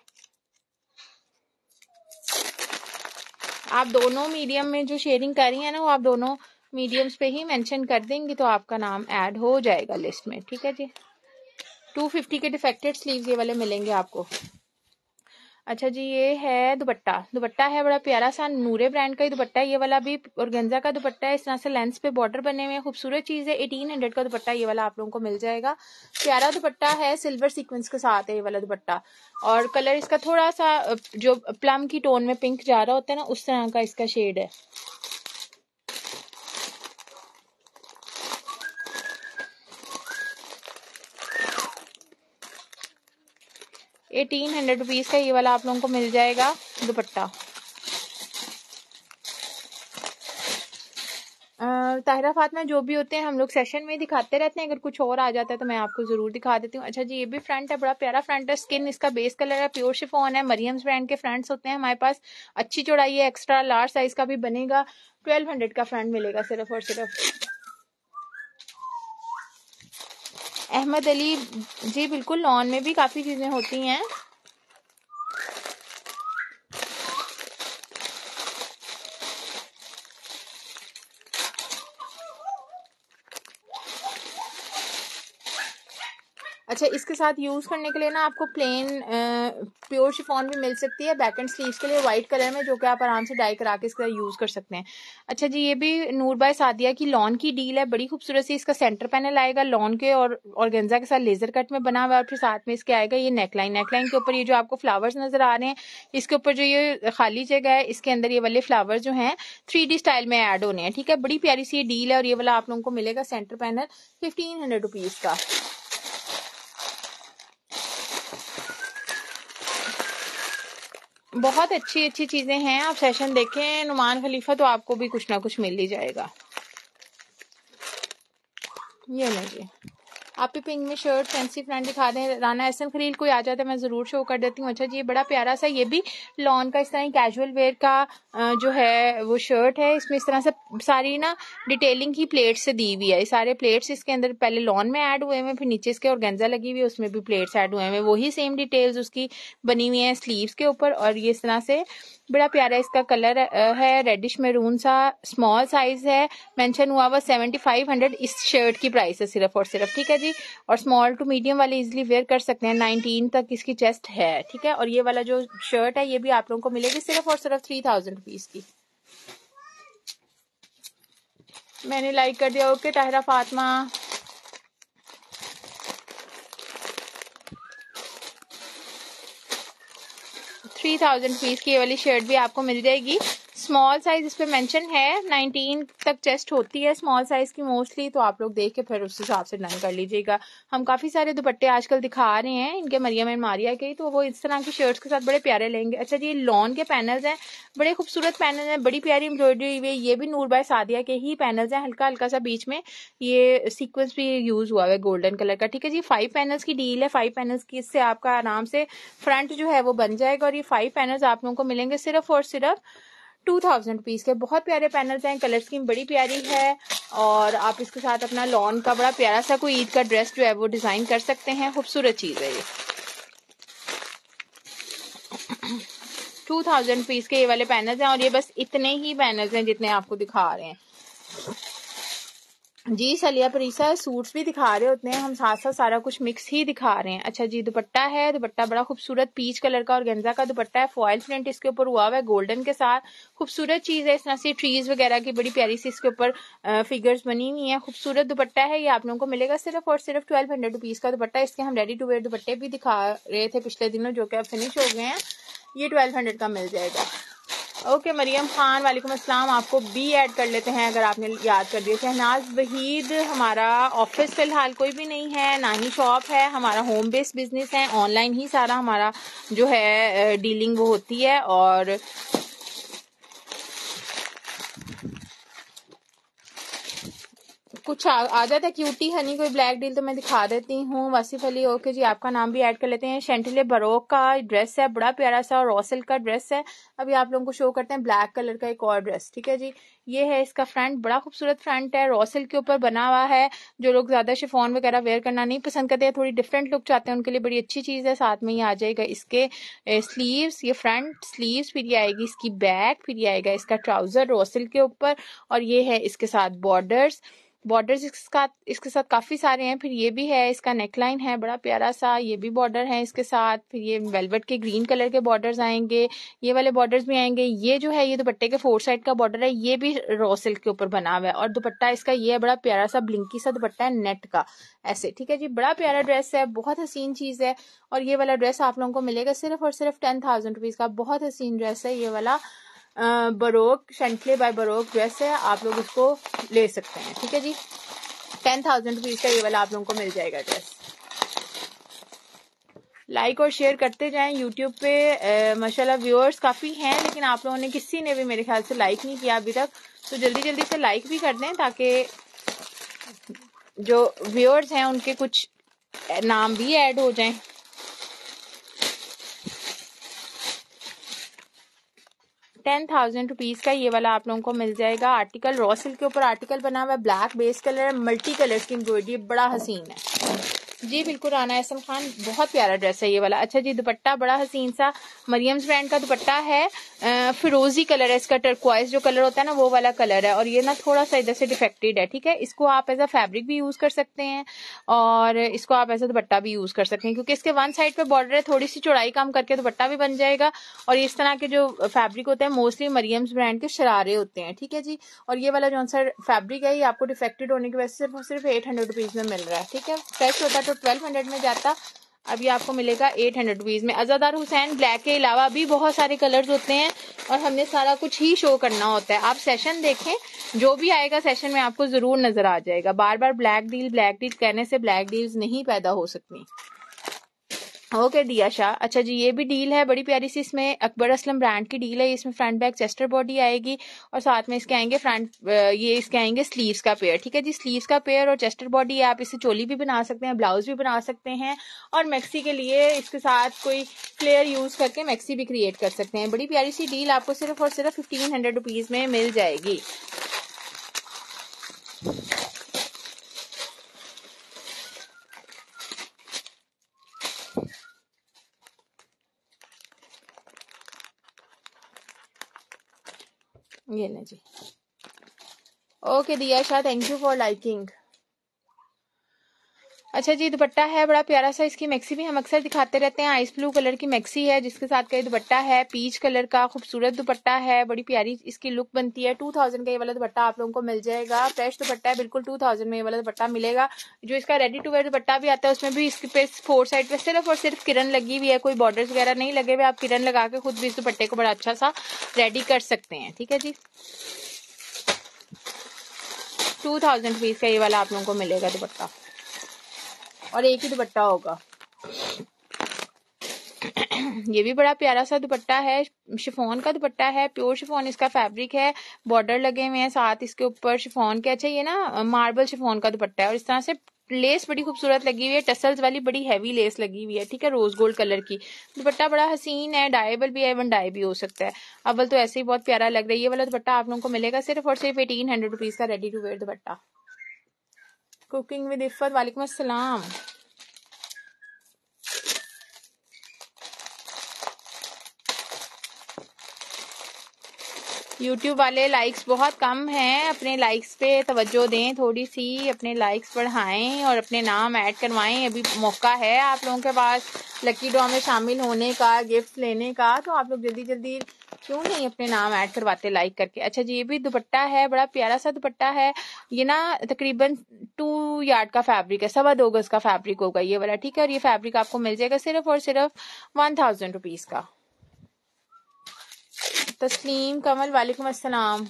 आप दोनों मीडियम में जो शेयरिंग कर रही है ना, वो आप दोनों मीडियम्स पे ही मेंशन कर देंगे तो आपका नाम ऐड हो जाएगा लिस्ट में। ठीक है जी, टू फिफ्टी के डिफेक्टेड स्लीव्स ये वाले मिलेंगे आपको। अच्छा जी, ये है दुपट्टा, दुपट्टा है बड़ा प्यारा सा, नूरे ब्रांड का ही दुपट्टा है, ये वाला भी ऑर्गेन्जा का दुपट्टा है, इस तरह से लेंस पे बॉर्डर बने हुए हैं, खूबसूरत चीज है। एटीन हंड्रेड का दुपट्टा ये वाला आप लोगों को मिल जाएगा, प्यारा दुपट्टा है, सिल्वर सीक्वेंस के साथ है ये वाला दुपट्टा और कलर इसका थोड़ा सा जो प्लम की टोन में पिंक जा रहा होता है ना, उस तरह का इसका शेड है। एटीन हंड्रेड रुपीज का ये वाला आप लोगों को मिल जाएगा दुपट्टा। ताहिरा फातिमा जो भी होते हैं हम लोग सेशन में दिखाते रहते हैं, अगर कुछ और आ जाता है तो मैं आपको जरूर दिखा देती हूँ। अच्छा जी, ये भी फ्रंट है, बड़ा प्यारा फ्रंट है, स्किन इसका बेस कलर है, प्योर शिफॉन है, मरियम्स ब्रांड के फ्रंट्स होते हैं हमारे पास। अच्छी चौड़ाई है, एक्स्ट्रा लार्ज साइज का भी बनेगा। ट्वेल्व हंड्रेड का फ्रंट मिलेगा सिर्फ और सिर्फ। अहमद अली जी बिल्कुल, लॉन में भी काफी चीजें होती हैं। अच्छा, इसके साथ यूज करने के लिए ना आपको प्लेन प्योर शिफॉन भी मिल सकती है बैक एंड स्लीव्स के लिए व्हाइट कलर में, जो कि आप आराम से डाई करा के इसका यूज कर सकते हैं। अच्छा जी, ये भी नूर बाय सादिया की लॉन की डील है, बड़ी खूबसूरत सी। इसका सेंटर पैनल आएगा लॉन के और ऑर्गेन्जा के साथ लेजर कट में बना हुआ है, और फिर साथ में इसके आएगा ये नेकलाइन। नेकलाइन के ऊपर ये जो आपको फ्लावर्स नजर आ रहे हैं, इसके ऊपर जो ये खाली जगह है इसके अंदर ये वाले फ्लावर्स जो हैं थ्री डी स्टाइल में ऐड होने हैं। ठीक है, बड़ी प्यारी सी ये डील है, और ये वाला आप लोगों को मिलेगा centre panel fifteen hundred rupees का। बहुत अच्छी अच्छी चीजें हैं, आप सेशन देखें नुमान खलीफा तो आपको भी कुछ ना कुछ मिल ही जाएगा। ये लीजिए, आप भी पिंक में शर्ट फैंसी फ्रंट दिखा दें। राना एहसन खलील कोई आ जाता है मैं जरूर शो कर देती हूँ। अच्छा जी, ये बड़ा प्यारा सा, ये भी लॉन का इस तरह कैजुअल वेयर का जो है वो शर्ट है। इसमें इस तरह से सारी ना डिटेलिंग की प्लेट से दी हुई है। ये सारे प्लेट्स इसके अंदर पहले लॉन में ऐड हुए हैं, फिर नीचे इसके ऑर्गेन्जा लगी हुई है, उसमें भी प्लेट्स ऐड हुए हैं। वही सेम डिटेल्स उसकी बनी हुई है स्लीव्स के ऊपर। और ये इस तरह से बड़ा प्यारा इसका कलर है, रेडिश मैरून सा, स्मॉल साइज है, मेंशन हुआ हुआ सेवेंटी फाइव हंड्रेड इस शर्ट की प्राइस है सिर्फ और सिर्फ। ठीक है जी, और स्मॉल टू मीडियम वाले इजिली वेयर कर सकते हैं, नाइनटीन तक इसकी चेस्ट है। ठीक है, और ये वाला जो शर्ट है ये भी आप लोगों को मिलेगी सिर्फ और सिर्फ थ्री थाउजेंड रुपीज की। मैंने लाइक कर दिया, okay Tahira Fatima. Three thousand rupees की ये वाली शर्ट भी आपको मिल जाएगी। स्मॉल साइज इस पे मेंशन है, नाइनटीन तक चेस्ट होती है स्मॉल साइज की मोस्टली, तो आप लोग देख के फिर उस हिसाब से डन कर लीजिएगा। हम काफी सारे दुपट्टे आजकल दिखा रहे हैं इनके, मरियम एंड मारिया के, तो वो इस तरह की शर्ट्स के साथ बड़े प्यारे लेंगे। अच्छा जी, लॉन के पैनल्स हैं, बड़े खूबसूरत पैनल हैं, बड़ी प्यारी एम्ब्रॉयडरी हुई। ये भी नूर बाय सादिया के ही पैनल्स हैं, हल्का हल्का सा बीच में ये सीक्वेंस भी यूज हुआ है गोल्डन कलर का। ठीक है जी, फाइव पैनल्स की डील है, फाइव पैनल्स की, इससे आपका आराम से फ्रंट जो है वो बन जाएगा। और ये फाइव पैनल्स आप लोगों को मिलेंगे सिर्फ और सिर्फ टू थाउजेंड रुपीज के। बहुत प्यारे पैनल्स हैं, कलर स्कीम बड़ी प्यारी है, और आप इसके साथ अपना लॉन का बड़ा प्यारा सा कोई ईद का ड्रेस जो है वो डिजाइन कर सकते हैं। खूबसूरत चीज है ये। टू थाउजेंड रुपीज के ये वाले पैनल्स हैं, और ये बस इतने ही पैनल्स हैं जितने आपको दिखा रहे हैं जी। सलिया परीसा सूट्स भी दिखा रहे होते हैं हम, साथ साथ सारा कुछ मिक्स ही दिखा रहे हैं। अच्छा जी, दुपट्टा है, दुपट्टा बड़ा खूबसूरत पीच कलर का ऑर्गेन्जा का दुपट्टा है, फॉयल प्रिंट इसके ऊपर हुआ हुआ है गोल्डन के साथ। खूबसूरत चीज है, इस तरह से ट्रीज वगैरह की बड़ी प्यारी सी इसके ऊपर फिगर्स बनी हुई है। खूबसूरत दुपट्टा है, ये आप लोगों को मिलेगा सिर्फ और सिर्फ ट्वेल्व हंड्रेड रुपीज का दुपट्टा। इसके हम रेडी टू वेयर दुपट्टे भी दिखा रहे थे पिछले दिनों, जो कि अब फिनिश हो गए हैं। ये ट्वेल्व हंड्रेड का मिल जाएगा। ओके okay, मरियम खान वालेकुम अस्सलाम, आपको बी ऐड कर लेते हैं अगर आपने याद कर दिया। शहनाज वहीद, हमारा ऑफिस फिलहाल कोई भी नहीं है, ना ही शॉप है, हमारा होम बेस्ड बिजनेस है, ऑनलाइन ही सारा हमारा जो है डीलिंग वो होती है। और कुछ आ, आ जाता है क्यूटी हनी कोई ब्लैक डील तो मैं दिखा देती हूँ। वासिफ अली, ओके जी, आपका नाम भी ऐड कर लेते हैं। शेंटिले बरोक का ड्रेस है, बड़ा प्यारा सा रॉसल का ड्रेस है। अभी आप लोगों को शो करते हैं ब्लैक कलर का एक और ड्रेस। ठीक है जी, ये है इसका फ्रंट, बड़ा खूबसूरत फ्रंट है, रॉसल के ऊपर बना हुआ है। जो लोग ज्यादा शिफॉन वगैरह वेयर करना नहीं पसंद करते हैं, थोड़ी डिफरेंट लुक चाहते हैं, उनके लिए बड़ी अच्छी चीज है। साथ में ये आ जाएगा इसके स्लीव्स, ये फ्रंट स्लीव्स, फिर ये आएगी इसकी बैक, फिर ये आएगा इसका ट्राउजर रॉसल के ऊपर, और ये है इसके साथ बॉर्डर्स। बॉर्डर्स इसके साथ इसके साथ काफी सारे हैं। फिर ये भी है, इसका नेकलाइन है बड़ा प्यारा सा, ये भी बॉर्डर है इसके साथ। फिर ये वेलवेट के ग्रीन कलर के बॉर्डर्स आएंगे, ये वाले बॉर्डर्स भी आएंगे। ये जो है ये दुपट्टे के फोर साइड का बॉर्डर है, ये भी रॉ सिल्क के ऊपर बना हुआ है। और दुपट्टा इसका ये है, बड़ा प्यारा सा ब्लिंकी सा दुपट्टा है नेट का, ऐसे। ठीक है जी, बड़ा प्यारा ड्रेस है, बहुत हसीन चीज है। और ये वाला ड्रेस आप लोगों को मिलेगा सिर्फ और सिर्फ टेन थाउजेंड रुपीज का। बहुत हसीन ड्रेस है ये वाला, बरोक शेंटले बाय बरोक ड्रेस है, आप लोग इसको ले सकते हैं। ठीक है जी, टेन थाउजेंड रुपीज का ये वाला आप लोगों को मिल जाएगा ड्रेस। लाइक और शेयर करते जाएं। यूट्यूब पे माशाल्लाह व्यूअर्स काफ़ी हैं, लेकिन आप लोगों ने किसी ने भी मेरे ख्याल से लाइक नहीं किया अभी तक, तो जल्दी जल्दी से लाइक भी कर दें ताकि जो व्यूअर्स हैं उनके कुछ नाम भी ऐड हो जाएं। टेन थाउजेंड रुपीज़ का ये वाला आप लोगों को मिल जाएगा। आर्टिकल रॉ सिल्क के ऊपर आर्टिकल बना हुआ है, ब्लैक बेस कलर है, मल्टी कलर्स की एम्ब्रॉयडरी, बड़ा हसीन है जी। बिल्कुल राना एहसन खान, बहुत प्यारा ड्रेस है ये वाला। अच्छा जी, दुपट्टा बड़ा हसीन सा मरियम्स ब्रांड का दुपट्टा है, फिरोजी कलर है इसका, टर्क्वाइज जो कलर होता है ना वो वाला कलर है, और ये ना थोड़ा सा इधर से डिफेक्टेड है, ठीक है। इसको आप एज अ फैब्रिक भी यूज कर सकते हैं और इसको आप एज अ दुपट्टा भी यूज कर सकते हैं, क्योंकि इसके वन साइड पे बॉर्डर है, थोड़ी सी चौड़ाई कम करके दुपट्टा भी बन जाएगा। और इस तरह के जो फैब्रिक होते हैं मोस्टली मरियम्स ब्रांड के शरारे होते हैं, ठीक है जी। और ये वाला जो सा फैब्रिक है ये आपको डिफेक्टेड होने की वजह से सिर्फ सिर्फ एट हंड्रेड रुपीज में मिल रहा है, ठीक है। फ्रेश होता तो ट्वेल्व हंड्रेड में जाता, अभी आपको मिलेगा एट हंड्रेड रुपीज में। अजादार हुसैन, ब्लैक के अलावा भी बहुत सारे कलर्स होते हैं और हमने सारा कुछ ही शो करना होता है। आप सेशन देखें, जो भी आएगा सेशन में आपको जरूर नजर आ जाएगा। बार बार ब्लैक डील ब्लैक डील कहने से ब्लैक डील्स नहीं पैदा हो सकती। ओके दिया शाह, अच्छा जी ये भी डील है बड़ी प्यारी सी, इसमें अकबर असलम ब्रांड की डील है। इसमें फ्रंट बैक चेस्टर बॉडी आएगी और साथ में इसके आएंगे फ्रंट, ये इसके आएंगे स्लीव्स का पेयर, ठीक है जी। स्लीव्स का पेयर और चेस्टर बॉडी, आप इससे चोली भी बना सकते हैं, ब्लाउज भी बना सकते हैं, और मैक्सी के लिए इसके साथ कोई फ्लेयर यूज करके मैक्सी भी क्रिएट कर सकते हैं। बड़ी प्यारी सी डील आपको सिर्फ और सिर्फ फिफ्टीन हंड्रेड रुपीज में मिल जाएगी। ये ना जी, okay Diya Shah, thank you for liking. अच्छा जी, दुपट्टा है बड़ा प्यारा सा, इसकी मैक्सी भी हम अक्सर दिखाते रहते हैं। आइस ब्लू कलर की मैक्सी है जिसके साथ का ये दुपट्टा है, पीच कलर का खूबसूरत दुपट्टा है, बड़ी प्यारी इसकी लुक बनती है। टू थाउजेंड का ये वाला दुपट्टा आप लोगों को मिल जाएगा, फ्रेश दुपट्टा है बिल्कुल, टू थाउजेंड में ये वाला दुपट्टा मिलेगा। जो इसका रेडी टू वेयर दुपट्टा भी आता है उसमें भी इसके पे फोर साइड पे सिर्फ और सिर्फ किरण लगी हुई है, कोई बॉर्डर्स वगैरह नहीं लगे हुए। आप किरण लगा के खुद भी इस दुपट्टे को बड़ा अच्छा सा रेडी कर सकते हैं, ठीक है जी। टू थाउजेंड रुपीज का ये वाला आप लोगों को मिलेगा दुपट्टा, और एक ही दुपट्टा होगा। ये भी बड़ा प्यारा सा दुपट्टा है, शिफॉन का दुपट्टा है, प्योर शिफॉन इसका फैब्रिक है, बॉर्डर लगे हुए हैं साथ इसके ऊपर शिफॉन के। अच्छा ये ना मार्बल शिफॉन का दुपट्टा है और इस तरह से लेस बड़ी खूबसूरत लगी हुई है, टसल्स वाली बड़ी हैवी लेस लगी हुई है, ठीक है, रोज गोल्ड कलर की। दुपट्टा बड़ा हसीन है, डायबल भी है, वन डाई भी हो सकता है। अव्वल तो ऐसे ही बहुत प्यारा लग रहा है। ये वाला दुपट्टा आप लोगों को मिलेगा सिर्फ और सिर्फ एटीन हंड्रेड रुपीज का ready to wear dupatta. Cooking with Iffat, वालेकुम अस्सलाम। यूट्यूब वाले लाइक्स बहुत कम हैं, अपने लाइक्स पे तवज्जो दें, थोड़ी सी अपने लाइक्स बढ़ाएं और अपने नाम ऐड करवाएं। अभी मौका है आप लोगों के पास लकी ड्रॉ में शामिल होने का, गिफ्ट लेने का, तो आप लोग जल्दी जल्दी क्यों नहीं अपने नाम ऐड करवाते लाइक करके। अच्छा जी, ये भी दुपट्टा है, बड़ा प्यारा सा दुपट्टा है। ये ना तकरीबन टू यार्ड का फैब्रिक है, सवा दो गज का फैब्रिक होगा ये वाला, ठीक है। और ये फैब्रिक आपको मिल जाएगा सिर्फ और सिर्फ वन थाउजेंड रुपीज का। तस्लीम कमल, वालेकुम अस्सलाम।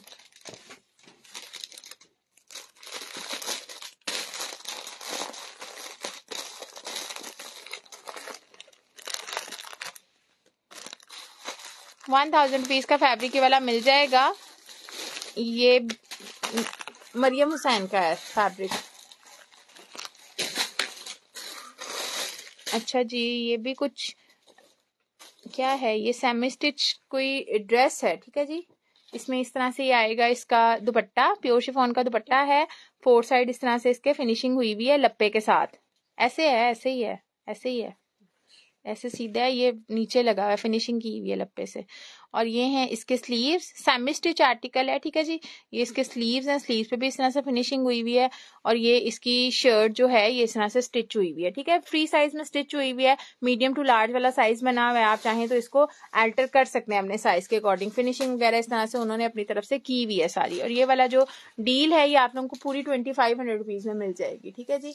वन थाउजेंड रुपीज का फैब्रिक ये वाला मिल जाएगा। ये मरियम हुसैन का है फैब्रिक। अच्छा जी, ये भी कुछ क्या है, ये सेमी स्टिच कोई ड्रेस है, ठीक है जी। इसमें इस तरह से ये आएगा इसका दुपट्टा, प्योर शिफॉन का दुपट्टा है, फोर साइड इस तरह से इसके फिनिशिंग हुई हुई है लप्पे के साथ। ऐसे है, ऐसे ही है, ऐसे ही है, ऐसे सीधा है, ये नीचे लगा हुआ है, फिनिशिंग की हुई है लप्पे से। और ये हैं इसके स्लीव्स, सेमी स्टिच आर्टिकल है, ठीक है जी। ये इसके स्लीव्स हैं, स्लीव्स पे भी इस तरह से फिनिशिंग हुई हुई है। और ये इसकी शर्ट जो है ये इस तरह से स्टिच हुई हुई है, ठीक है, फ्री साइज में स्टिच हुई हुई है। मीडियम टू लार्ज वाला साइज बना हुआ है, आप चाहें तो इसको अल्टर कर सकते हैं अपने साइज के अकॉर्डिंग। फिनिशिंग वगैरह इस तरह से उन्होंने अपनी तरफ से की हुई है सारी। और ये वाला जो डील है ये आप लोगों को पूरी ट्वेंटी फाइव हंड्रेड रुपीज में मिल जाएगी, ठीक है जी।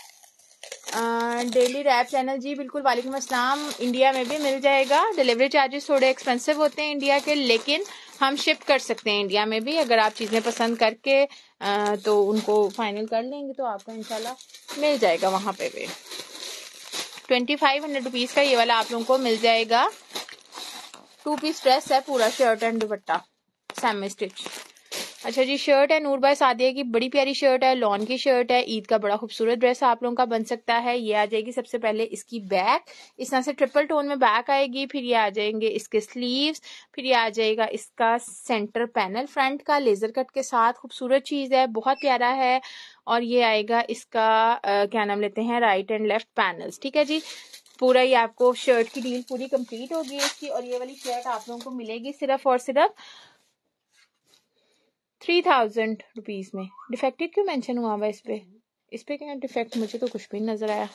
डेली रैप चैनल, जी बिल्कुल, वालेकुम अस्सलाम। इंडिया में भी मिल जाएगा, डिलीवरी चार्जेस थोड़े एक्सपेंसिव होते हैं इंडिया के, लेकिन हम शिप कर सकते हैं इंडिया में भी। अगर आप चीज़ें पसंद करके आ, तो उनको फाइनल कर लेंगे तो आपको इंशाल्लाह मिल जाएगा वहाँ पे भी। ट्वेंटी फाइव हंड्रेड रुपीज का ये वाला आप लोगों को मिल जाएगा। टू पीस ड्रेस है, पूरा shirt and dupatta semi stitch. अच्छा जी, शर्ट है नूर भाई सादिया की, बड़ी प्यारी शर्ट है, लॉन की शर्ट है, ईद का बड़ा खूबसूरत ड्रेस आप लोगों का बन सकता है। ये आ जाएगी सबसे पहले इसकी बैक, इस तरह से ट्रिपल टोन में बैक आएगी, फिर ये आ जाएंगे इसके स्लीव्स, फिर ये आ जाएगा इसका सेंटर पैनल फ्रंट का लेजर कट के साथ, खूबसूरत चीज है, बहुत प्यारा है। और ये आएगा इसका आ, क्या नाम लेते हैं, राइट एंड लेफ्ट पैनल्स। ठीक है जी, पूरा ये आपको शर्ट की डील पूरी कंप्लीट होगी इसकी। और ये वाली शर्ट आप लोगों को मिलेगी सिर्फ और सिर्फ थ्री थाउजेंड रुपीज में। डिफेक्टेड क्यों मेंशन हुआ हुआ इस पे, इस पे क्या डिफेक्ट, मुझे तो कुछ भी नहीं नजर आया।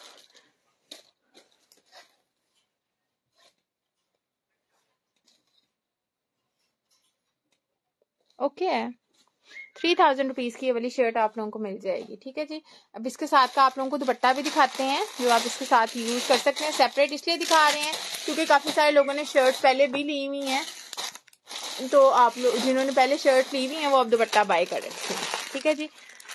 ओके है, थ्री थाउजेंड रुपीज की ये वाली शर्ट आप लोगों को मिल जाएगी। ठीक है जी, अब इसके साथ का आप लोगों को दुपट्टा भी दिखाते हैं जो आप इसके साथ यूज कर सकते हैं। सेपरेट इसलिए दिखा रहे हैं क्योंकि काफी सारे लोगों ने शर्ट पहले भी ली हुई हैं, तो आप लोग जिन्होंने पहले शर्ट ली हुई है वो अब दुपट्टा बाय कर रहे हैं। ठीक है जी,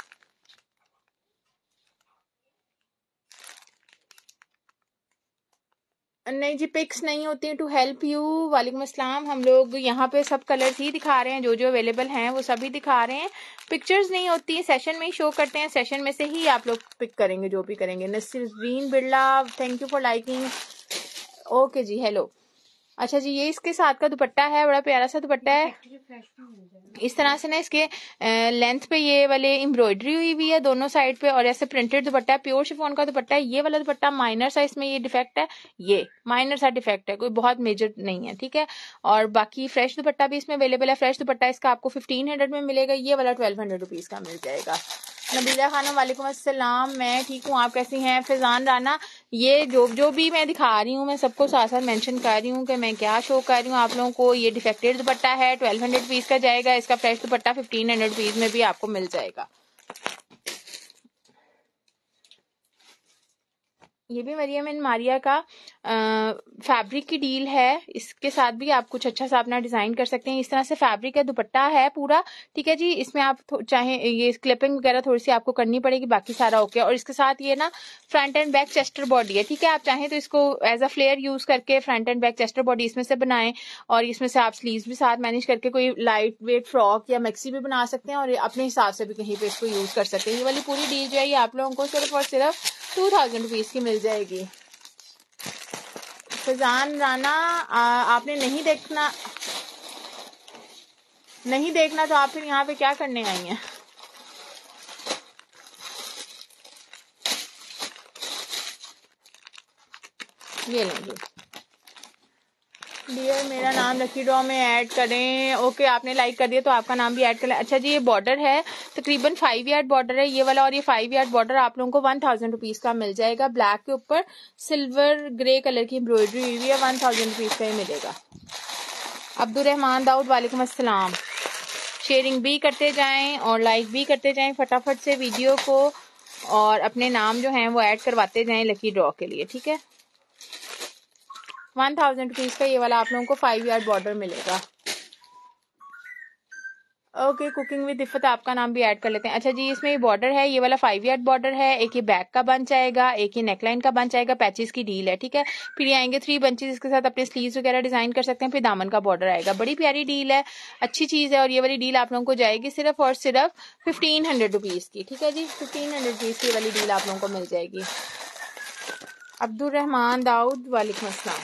नहीं जी पिक्स नहीं होती टू हेल्प यू। वालेकुम अस्सलाम, हम लोग यहाँ पे सब कलर्स ही दिखा रहे हैं, जो जो अवेलेबल हैं वो सभी दिखा रहे हैं। पिक्चर्स नहीं होती, सेशन में ही शो करते हैं, सेशन में से ही आप लोग पिक करेंगे जो भी करेंगे। Nasreen Birla, thank you for liking. Okay जी, हेलो। अच्छा जी, ये इसके साथ का दुपट्टा है, बड़ा प्यारा सा दुपट्टा है। इस तरह से ना इसके लेंथ पे ये वाले एम्ब्रॉयडरी हुई हुई है दोनों साइड पे, और ऐसे प्रिंटेड दुपट्टा है, प्योर शिफॉन का दुपट्टा है। ये वाला दुपट्टा माइनर सा इसमें ये डिफेक्ट है, ये माइनर सा डिफेक्ट है, कोई बहुत मेजर नहीं है। ठीक है, और बाकी फ्रेश दुपट्टा भी इसमें अवेलेबल है। फ्रेश दुपट्टा इसका आपको फिफ्टीन हंड्रेड में मिलेगा, ये वाला ट्वेल्व हंड्रेड रुपीज का मिल जाएगा। नबीला खानम, वालेकुम अस्सलाम, मैं ठीक हूँ, आप कैसी हैं? फैजान राना, ये जो जो भी मैं दिखा रही हूँ मैं सबको साथ साथ मेंशन कर रही हूँ कि मैं क्या शो कर रही हूँ आप लोगों को। ये डिफेक्टेड दुपट्टा है, ट्वेल्व हंड्रेड रुपीज का जाएगा। इसका fresh dupatta fifteen hundred rupees में भी आपको मिल जाएगा। ये भी मरियम एंड मारिया का फैब्रिक की डील है, इसके साथ भी आप कुछ अच्छा सा अपना डिजाइन कर सकते हैं। इस तरह से फैब्रिक का दुपट्टा है पूरा। ठीक है जी, इसमें आप चाहे ये क्लिपिंग वगैरह थोड़ी सी आपको करनी पड़ेगी, बाकी सारा ओके। और इसके साथ ये ना front and back chester body है। ठीक है, आप चाहें तो इसको एज अ फ्लेयर यूज करके front and back chester body इसमें से बनाएं, और इसमें से आप स्लीव्स भी साथ मैनेज करके कोई लाइट वेट फ्रॉक या मैक्सी भी बना सकते हैं, और अपने हिसाब से भी कहीं पे इसको यूज कर सकते हैं। ये वाली पूरी डील जो है ये आप लोगों को सिर्फ और सिर्फ टू थाउजेंड रुपीज की मिल जाएगी। फैजान राना, आ, आपने नहीं देखना नहीं देखना तो आप फिर यहाँ पे क्या करने आई हैं? ये लेंगे डियर, मेरा नाम लकी ड्रॉ में ऐड करें। ओके, आपने लाइक कर दिया तो आपका नाम भी ऐड कर लें। अच्छा जी, ये बॉर्डर है तकरीबन फाइव यार्ड बॉर्डर है ये वाला, और ये फाइव यार्ड बॉर्डर आप लोगों को वन थाउजेंड रुपीज का मिल जाएगा। ब्लैक के ऊपर सिल्वर ग्रे कलर की एम्ब्रॉयडरी हुई है, वन थाउजेंड रुपीज का ही मिलेगा। अब्दुल रहमान दाऊद, वालेकुम अस्सलाम। शेयरिंग भी करते जाएं और लाइक भी करते जाएं फटाफट से वीडियो को, और अपने नाम जो हैं वो ऐड करवाते जाएं लकी ड्रॉ के लिए। ठीक है, वन थाउजेंड रुपीज का ये वाला आप लोगों को फाइव यार्ड बॉर्डर मिलेगा। ओके, कुकिंग विद इफ़त, आपका नाम भी ऐड कर लेते हैं। अच्छा जी, इसमें ये बॉर्डर है, ये वाला फाइव यार्ड बॉर्डर है, एक ये बैक का बंच आएगा, एक ये नेकलाइन का बंच आएगा, पैचेस की डील है। ठीक है, फिर ये आएंगे थ्री बंचेस, इसके साथ अपने स्लीव्स वगैरह डिजाइन कर सकते हैं, फिर दामन का बॉर्डर आएगा। बड़ी प्यारी डील है, अच्छी चीज है, और ये वाली डील आप लोगों को जाएगी सिर्फ और सिर्फ फिफ्टीन हंड्रेड रुपीज की। ठीक है जी, फिफ्टीन हंड्रेड रुपीज की वाली डील आप लोगों को मिल जाएगी। अब्दुल रहमान दाऊद, वालेकुम अस्सलाम।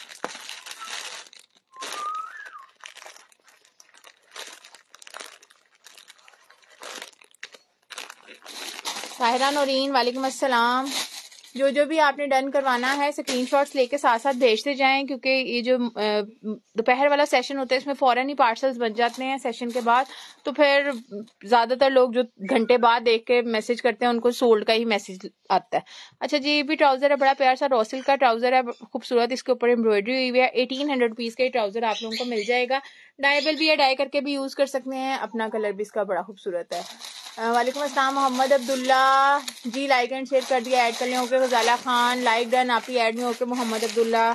साहिरा नौरीन, वालेकुम अस्सलाम। जो जो भी आपने डन करवाना है स्क्रीनशॉट्स लेके साथ साथ भेजते जाएं, क्योंकि ये जो दोपहर वाला सेशन होता है इसमें फौरन ही पार्सल्स बन जाते हैं सेशन के बाद, तो फिर ज्यादातर लोग जो घंटे बाद देख के मैसेज करते हैं उनको सोल्ड का ही मैसेज आता है। अच्छा जी, ये भी ट्राउजर है, बड़ा प्यारा सा रॉसिल का ट्राउजर है, खूबसूरत, इसके ऊपर एम्ब्रॉयडरी हुई है। एटीन हंड्रेड रुपीज का ट्राउजर आप लोगों को मिल जाएगा। डायबल भी है, डाई करके भी यूज कर सकते हैं, अपना कलर भी इसका बड़ा खूबसूरत है। वालेकुम अस्सलाम Mohammad Abdullah ji, like and share कर दिया, ऐड कर लें। Okay, Ghazala Khan, like done, आप ही ऐड में। Okay Mohammad Abdullah,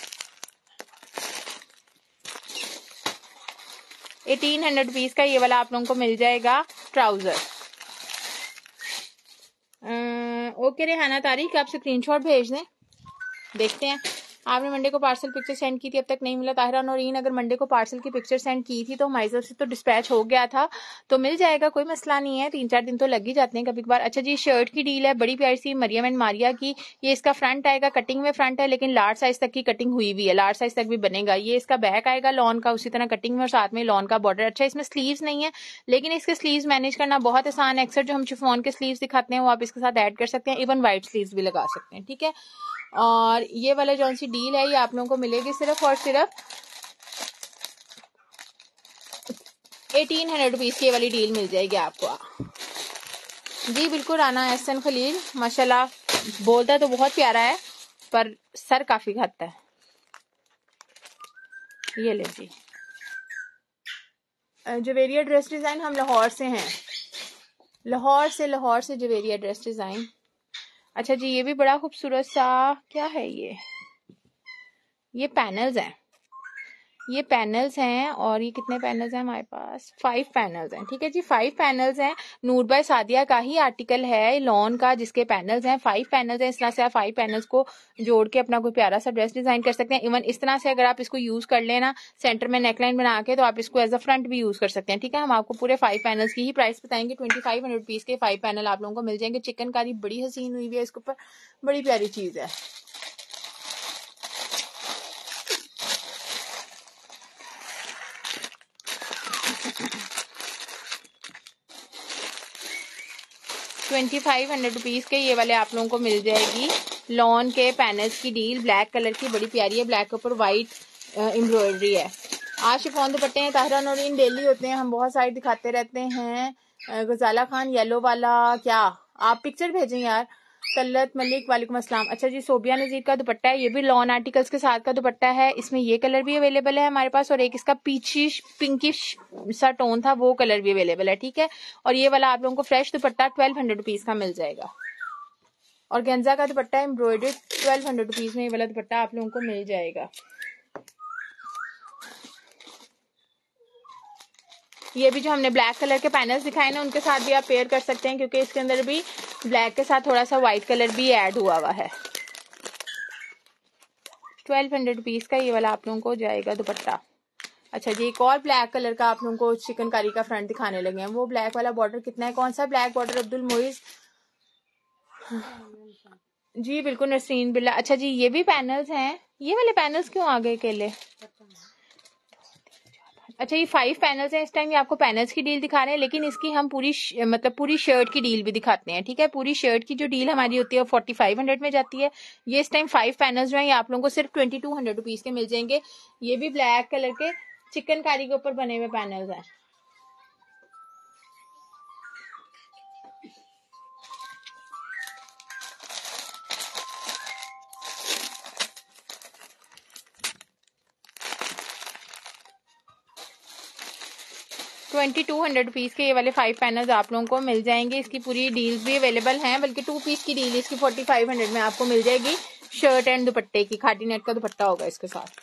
eighteen hundred rupees का ये वाला आप लोगों को मिल जाएगा ट्राउजर। ओके रेहाना तारिक, आप स्क्रीनशॉट भेज दें। देखते हैं। आपने मंडे को पार्सल पिक्चर सेंड की थी, अब तक नहीं मिला। ताहिरा नौरीन, अगर मंडे को पार्सल की पिक्चर सेंड की थी तो हमारी तरफ से तो डिस्पैच हो गया था, तो मिल जाएगा, कोई मसला नहीं है। तीन चार दिन तो लग ही जाते हैं कभी कभार। अच्छा जी, शर्ट की डील है बड़ी प्यारी सी, मरियम एंड मारिया की। ये इसका फ्रंट आएगा, कटिंग में फ्रंट है, लेकिन लार्ज साइज तक की कटिंग हुई हुई है, लार्ज साइज तक भी बनेगा। ये इसका बैक आएगा लॉन का, उसी तरह कटिंग में और साथ में लॉन का बॉर्डर। अच्छा, इसमें स्लीव्स नहीं है, लेकिन इसके स्लीव्स मैनेज करना बहुत आसान है। अक्सर जो हम शिफॉन के स्लीव्स दिखाते हैं वो आप इसके साथ ऐड कर सकते हैं, इवन व्हाइट स्लीव्स भी लगा सकते हैं, ठीक है। और ये वाला जो सी डील है ये आप लोगों को मिलेगी सिर्फ और सिर्फ एटीन हंड्रेड रुपीज की। ये वाली डील मिल जाएगी आपको जी। बिल्कुल राना एहसन खलील, माशाल्लाह बोलता तो बहुत प्यारा है पर सर काफी खाता है। ये ले जी, जवेरिया ड्रेस डिजाइन हम लाहौर से हैं, लाहौर से लाहौर से जवेरिया ड्रेस डिजाइन। अच्छा जी, ये भी बड़ा खूबसूरत सा, क्या है ये ये पैनल्स हैं, ये पैनल्स हैं। और ये कितने पैनल्स हैं हमारे पास? फाइव पैनल्स हैं, ठीक है जी, फाइव पैनल्स हैं। नूर बाय सादिया का ही आर्टिकल है लॉन का, जिसके पैनल्स हैं, फाइव पैनल्स हैं। इस तरह से आप फाइव पैनल्स को जोड़ के अपना कोई प्यारा सा ड्रेस डिजाइन कर सकते हैं। इवन इस तरह से अगर आप इसको यूज कर लेना सेंटर में नेकलाइन बना के, तो आप इसको एज अ फ्रंट भी यूज कर सकते हैं, ठीक है। हम आपको पूरे फाइव पैनल्स की ही प्राइस बताएंगे। ट्वेंटी फाइव हंड्रेड रुपीज के फाइव पैनल आप लोगों को मिल जाएंगे। चिकनकारी बड़ी हसीन हुई हुई है इसके ऊपर, बड़ी प्यारी चीज है। ट्वेंटी फाइव हंड्रेड रुपीज के ये वाले आप लोगों को मिल जाएगी लॉन के पैनल्स की डील। ब्लैक कलर की बड़ी प्यारी है, ब्लैक के ऊपर व्हाइट एम्ब्रॉयडरी है। आज शिफॉन दुपट्टे हैं, ताहिरा नौरीन डेली होते हैं, हम बहुत सारे दिखाते रहते हैं। गजाला खान येलो वाला, क्या आप पिक्चर भेजें यार। तल्लत मलिक वालेकुम अस्सलाम। अच्छा जी, सोबिया नजीर का दुपट्टा है, ये भी लॉन आर्टिकल्स के साथ का दुपट्टा है। इसमें ये कलर भी अवेलेबल है हमारे पास, और एक इसका पीचिश पिंकिश सा टोन था, वो कलर भी अवेलेबल है, ठीक है। और ये वाला आप लोगों को फ्रेश दुपट्टा ट्वेल्व हंड्रेड रुपीज का मिल जाएगा। और गेंजा का दुपट्टा एम्ब्रॉयडर्ड ट्वेल्व हंड्रेड रुपीज में ये वाला दुपट्टा आप लोगों को मिल जाएगा। ये भी जो हमने ब्लैक कलर के पैनल्स दिखाए ना, उनके साथ भी आप पेयर कर सकते हैं, क्योंकि इसके अंदर भी ब्लैक के साथ थोड़ा सा व्हाइट कलर भी ऐड हुआ हुआ है। ट्वेल्व हंड्रेड रुपीज का ये वाला आप लोगों को जाएगा दुपट्टा। अच्छा जी, एक और ब्लैक कलर का आप लोगों को चिकनकारी का फ्रंट दिखाने लगे हैं। वो ब्लैक वाला बॉर्डर कितना है? कौन सा ब्लैक बॉर्डर? अब्दुल मोइज जी, बिल्कुल नसरीन बिल्ला। अच्छा जी, ये भी पैनल्स हैं। ये वाले पैनल्स क्यों आ गए अकेले? अच्छा, ये फाइव पैनल्स हैं। इस टाइम ये आपको पैनल्स की डील दिखा रहे हैं, लेकिन इसकी हम पूरी मतलब पूरी शर्ट की डील भी दिखाते हैं, ठीक है। पूरी शर्ट की जो डील हमारी होती है वो फोर्टी फाइव हंड्रेड में जाती है। ये इस टाइम फाइव पैनल्स जो है ये आप लोगों को सिर्फ ट्वेंटी टू हंड्रेड रुपीज के मिल जाएंगे। ये भी ब्लैक कलर के चिकनकारी के ऊपर बने हुए पैनल्स हैं। ट्वेंटी टू हंड्रेड रुपीज के ये वाले फाइव पैनल्स आप लोगों को मिल जाएंगे। इसकी पूरी डील्स भी अवेलेबल हैं, बल्कि टू पीस की डील इसकी फोर्टी फाइव हंड्रेड में आपको मिल जाएगी। शर्ट एंड दुपट्टे की, खाटी नेट का दुपट्टा होगा इसके साथ।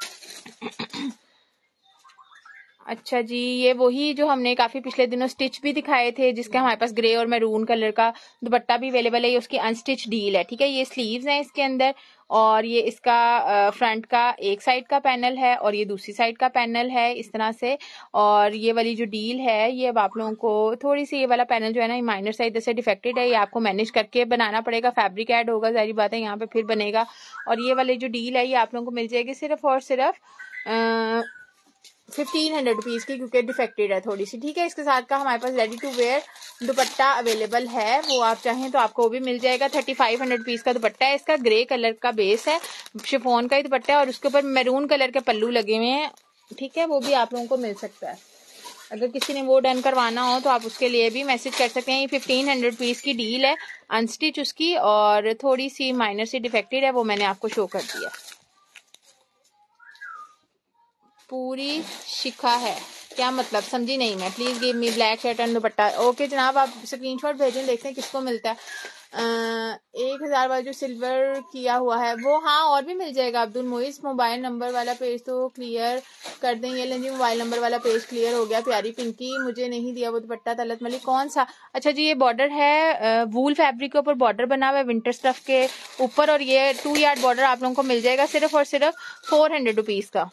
अच्छा जी, ये वही जो हमने काफी पिछले दिनों स्टिच भी दिखाए थे, जिसके हमारे पास ग्रे और मैरून कलर का दुपट्टा भी अवेलेबल है। ये उसकी अनस्टिच डील है, ठीक है। ये स्लीव्स हैं इसके अंदर, और ये इसका फ्रंट का एक साइड का पैनल है और ये दूसरी साइड का पैनल है, इस तरह से। और ये वाली जो डील है ये अब आप लोगों को थोड़ी सी, ये वाला पैनल जो है ना, ये माइनर सा इधर से डिफेक्टेड है, ये आपको मैनेज करके बनाना पड़ेगा। फैब्रिक ऐड होगा, जारी बात है, यहाँ पे फिर बनेगा। और ये वाली जो डील है ये आप लोगों को मिल जाएगी सिर्फ और सिर्फ आ, फिफ्टीन हंड्रेड रुपीज की, क्योंकि डिफेक्टेड है थोड़ी सी, ठीक है। इसके साथ का हमारे पास रेडी टू वेयर दुपट्टा अवेलेबल है, वो आप चाहें तो आपको वो भी मिल जाएगा। थर्टी फाइव हंड्रेड रुपीज का दुपट्टा है। इसका ग्रे कलर का बेस है, शिफॉन का ही दुपट्टा है, और उसके ऊपर मैरून कलर के पल्लू लगे हुए हैं, ठीक है। वो भी आप लोगों को मिल सकता है। अगर किसी ने वो डन करवाना हो तो आप उसके लिए भी मैसेज कर सकते हैं। ये फिफ्टीन हंड्रेड रुपीज की डील है, अनस्टिच उसकी, और थोड़ी सी माइनर सी डिफेक्टेड है, वो मैंने आपको शो कर दिया। पूरी शिखा है, क्या मतलब समझी नहीं मैं। Please give me black shirt and दुपट्टा। ओके जनाब, आप स्क्रीनशॉट भेजें, देखते हैं किसको मिलता है। Uh, एक हजार वाला जो सिल्वर किया हुआ है वो, हाँ और भी मिल जाएगा। अब्दुल मोइस, मोबाइल नंबर वाला पेज तो क्लियर कर दें। ये लें जी, मोबाइल नंबर वाला पेज क्लियर हो गया। प्यारी पिंकी, मुझे नहीं दिया वो दुपट्टा तलत मलिक। कौन सा? अच्छा जी, ये बॉर्डर है वूल फैब्रिक के ऊपर बॉर्डर बना हुआ है विंटर स्टफ के ऊपर, और ये टू यार्ड बॉर्डर आप लोगों को मिल जाएगा सिर्फ और सिर्फ फोर हंड्रेड रुपीज का।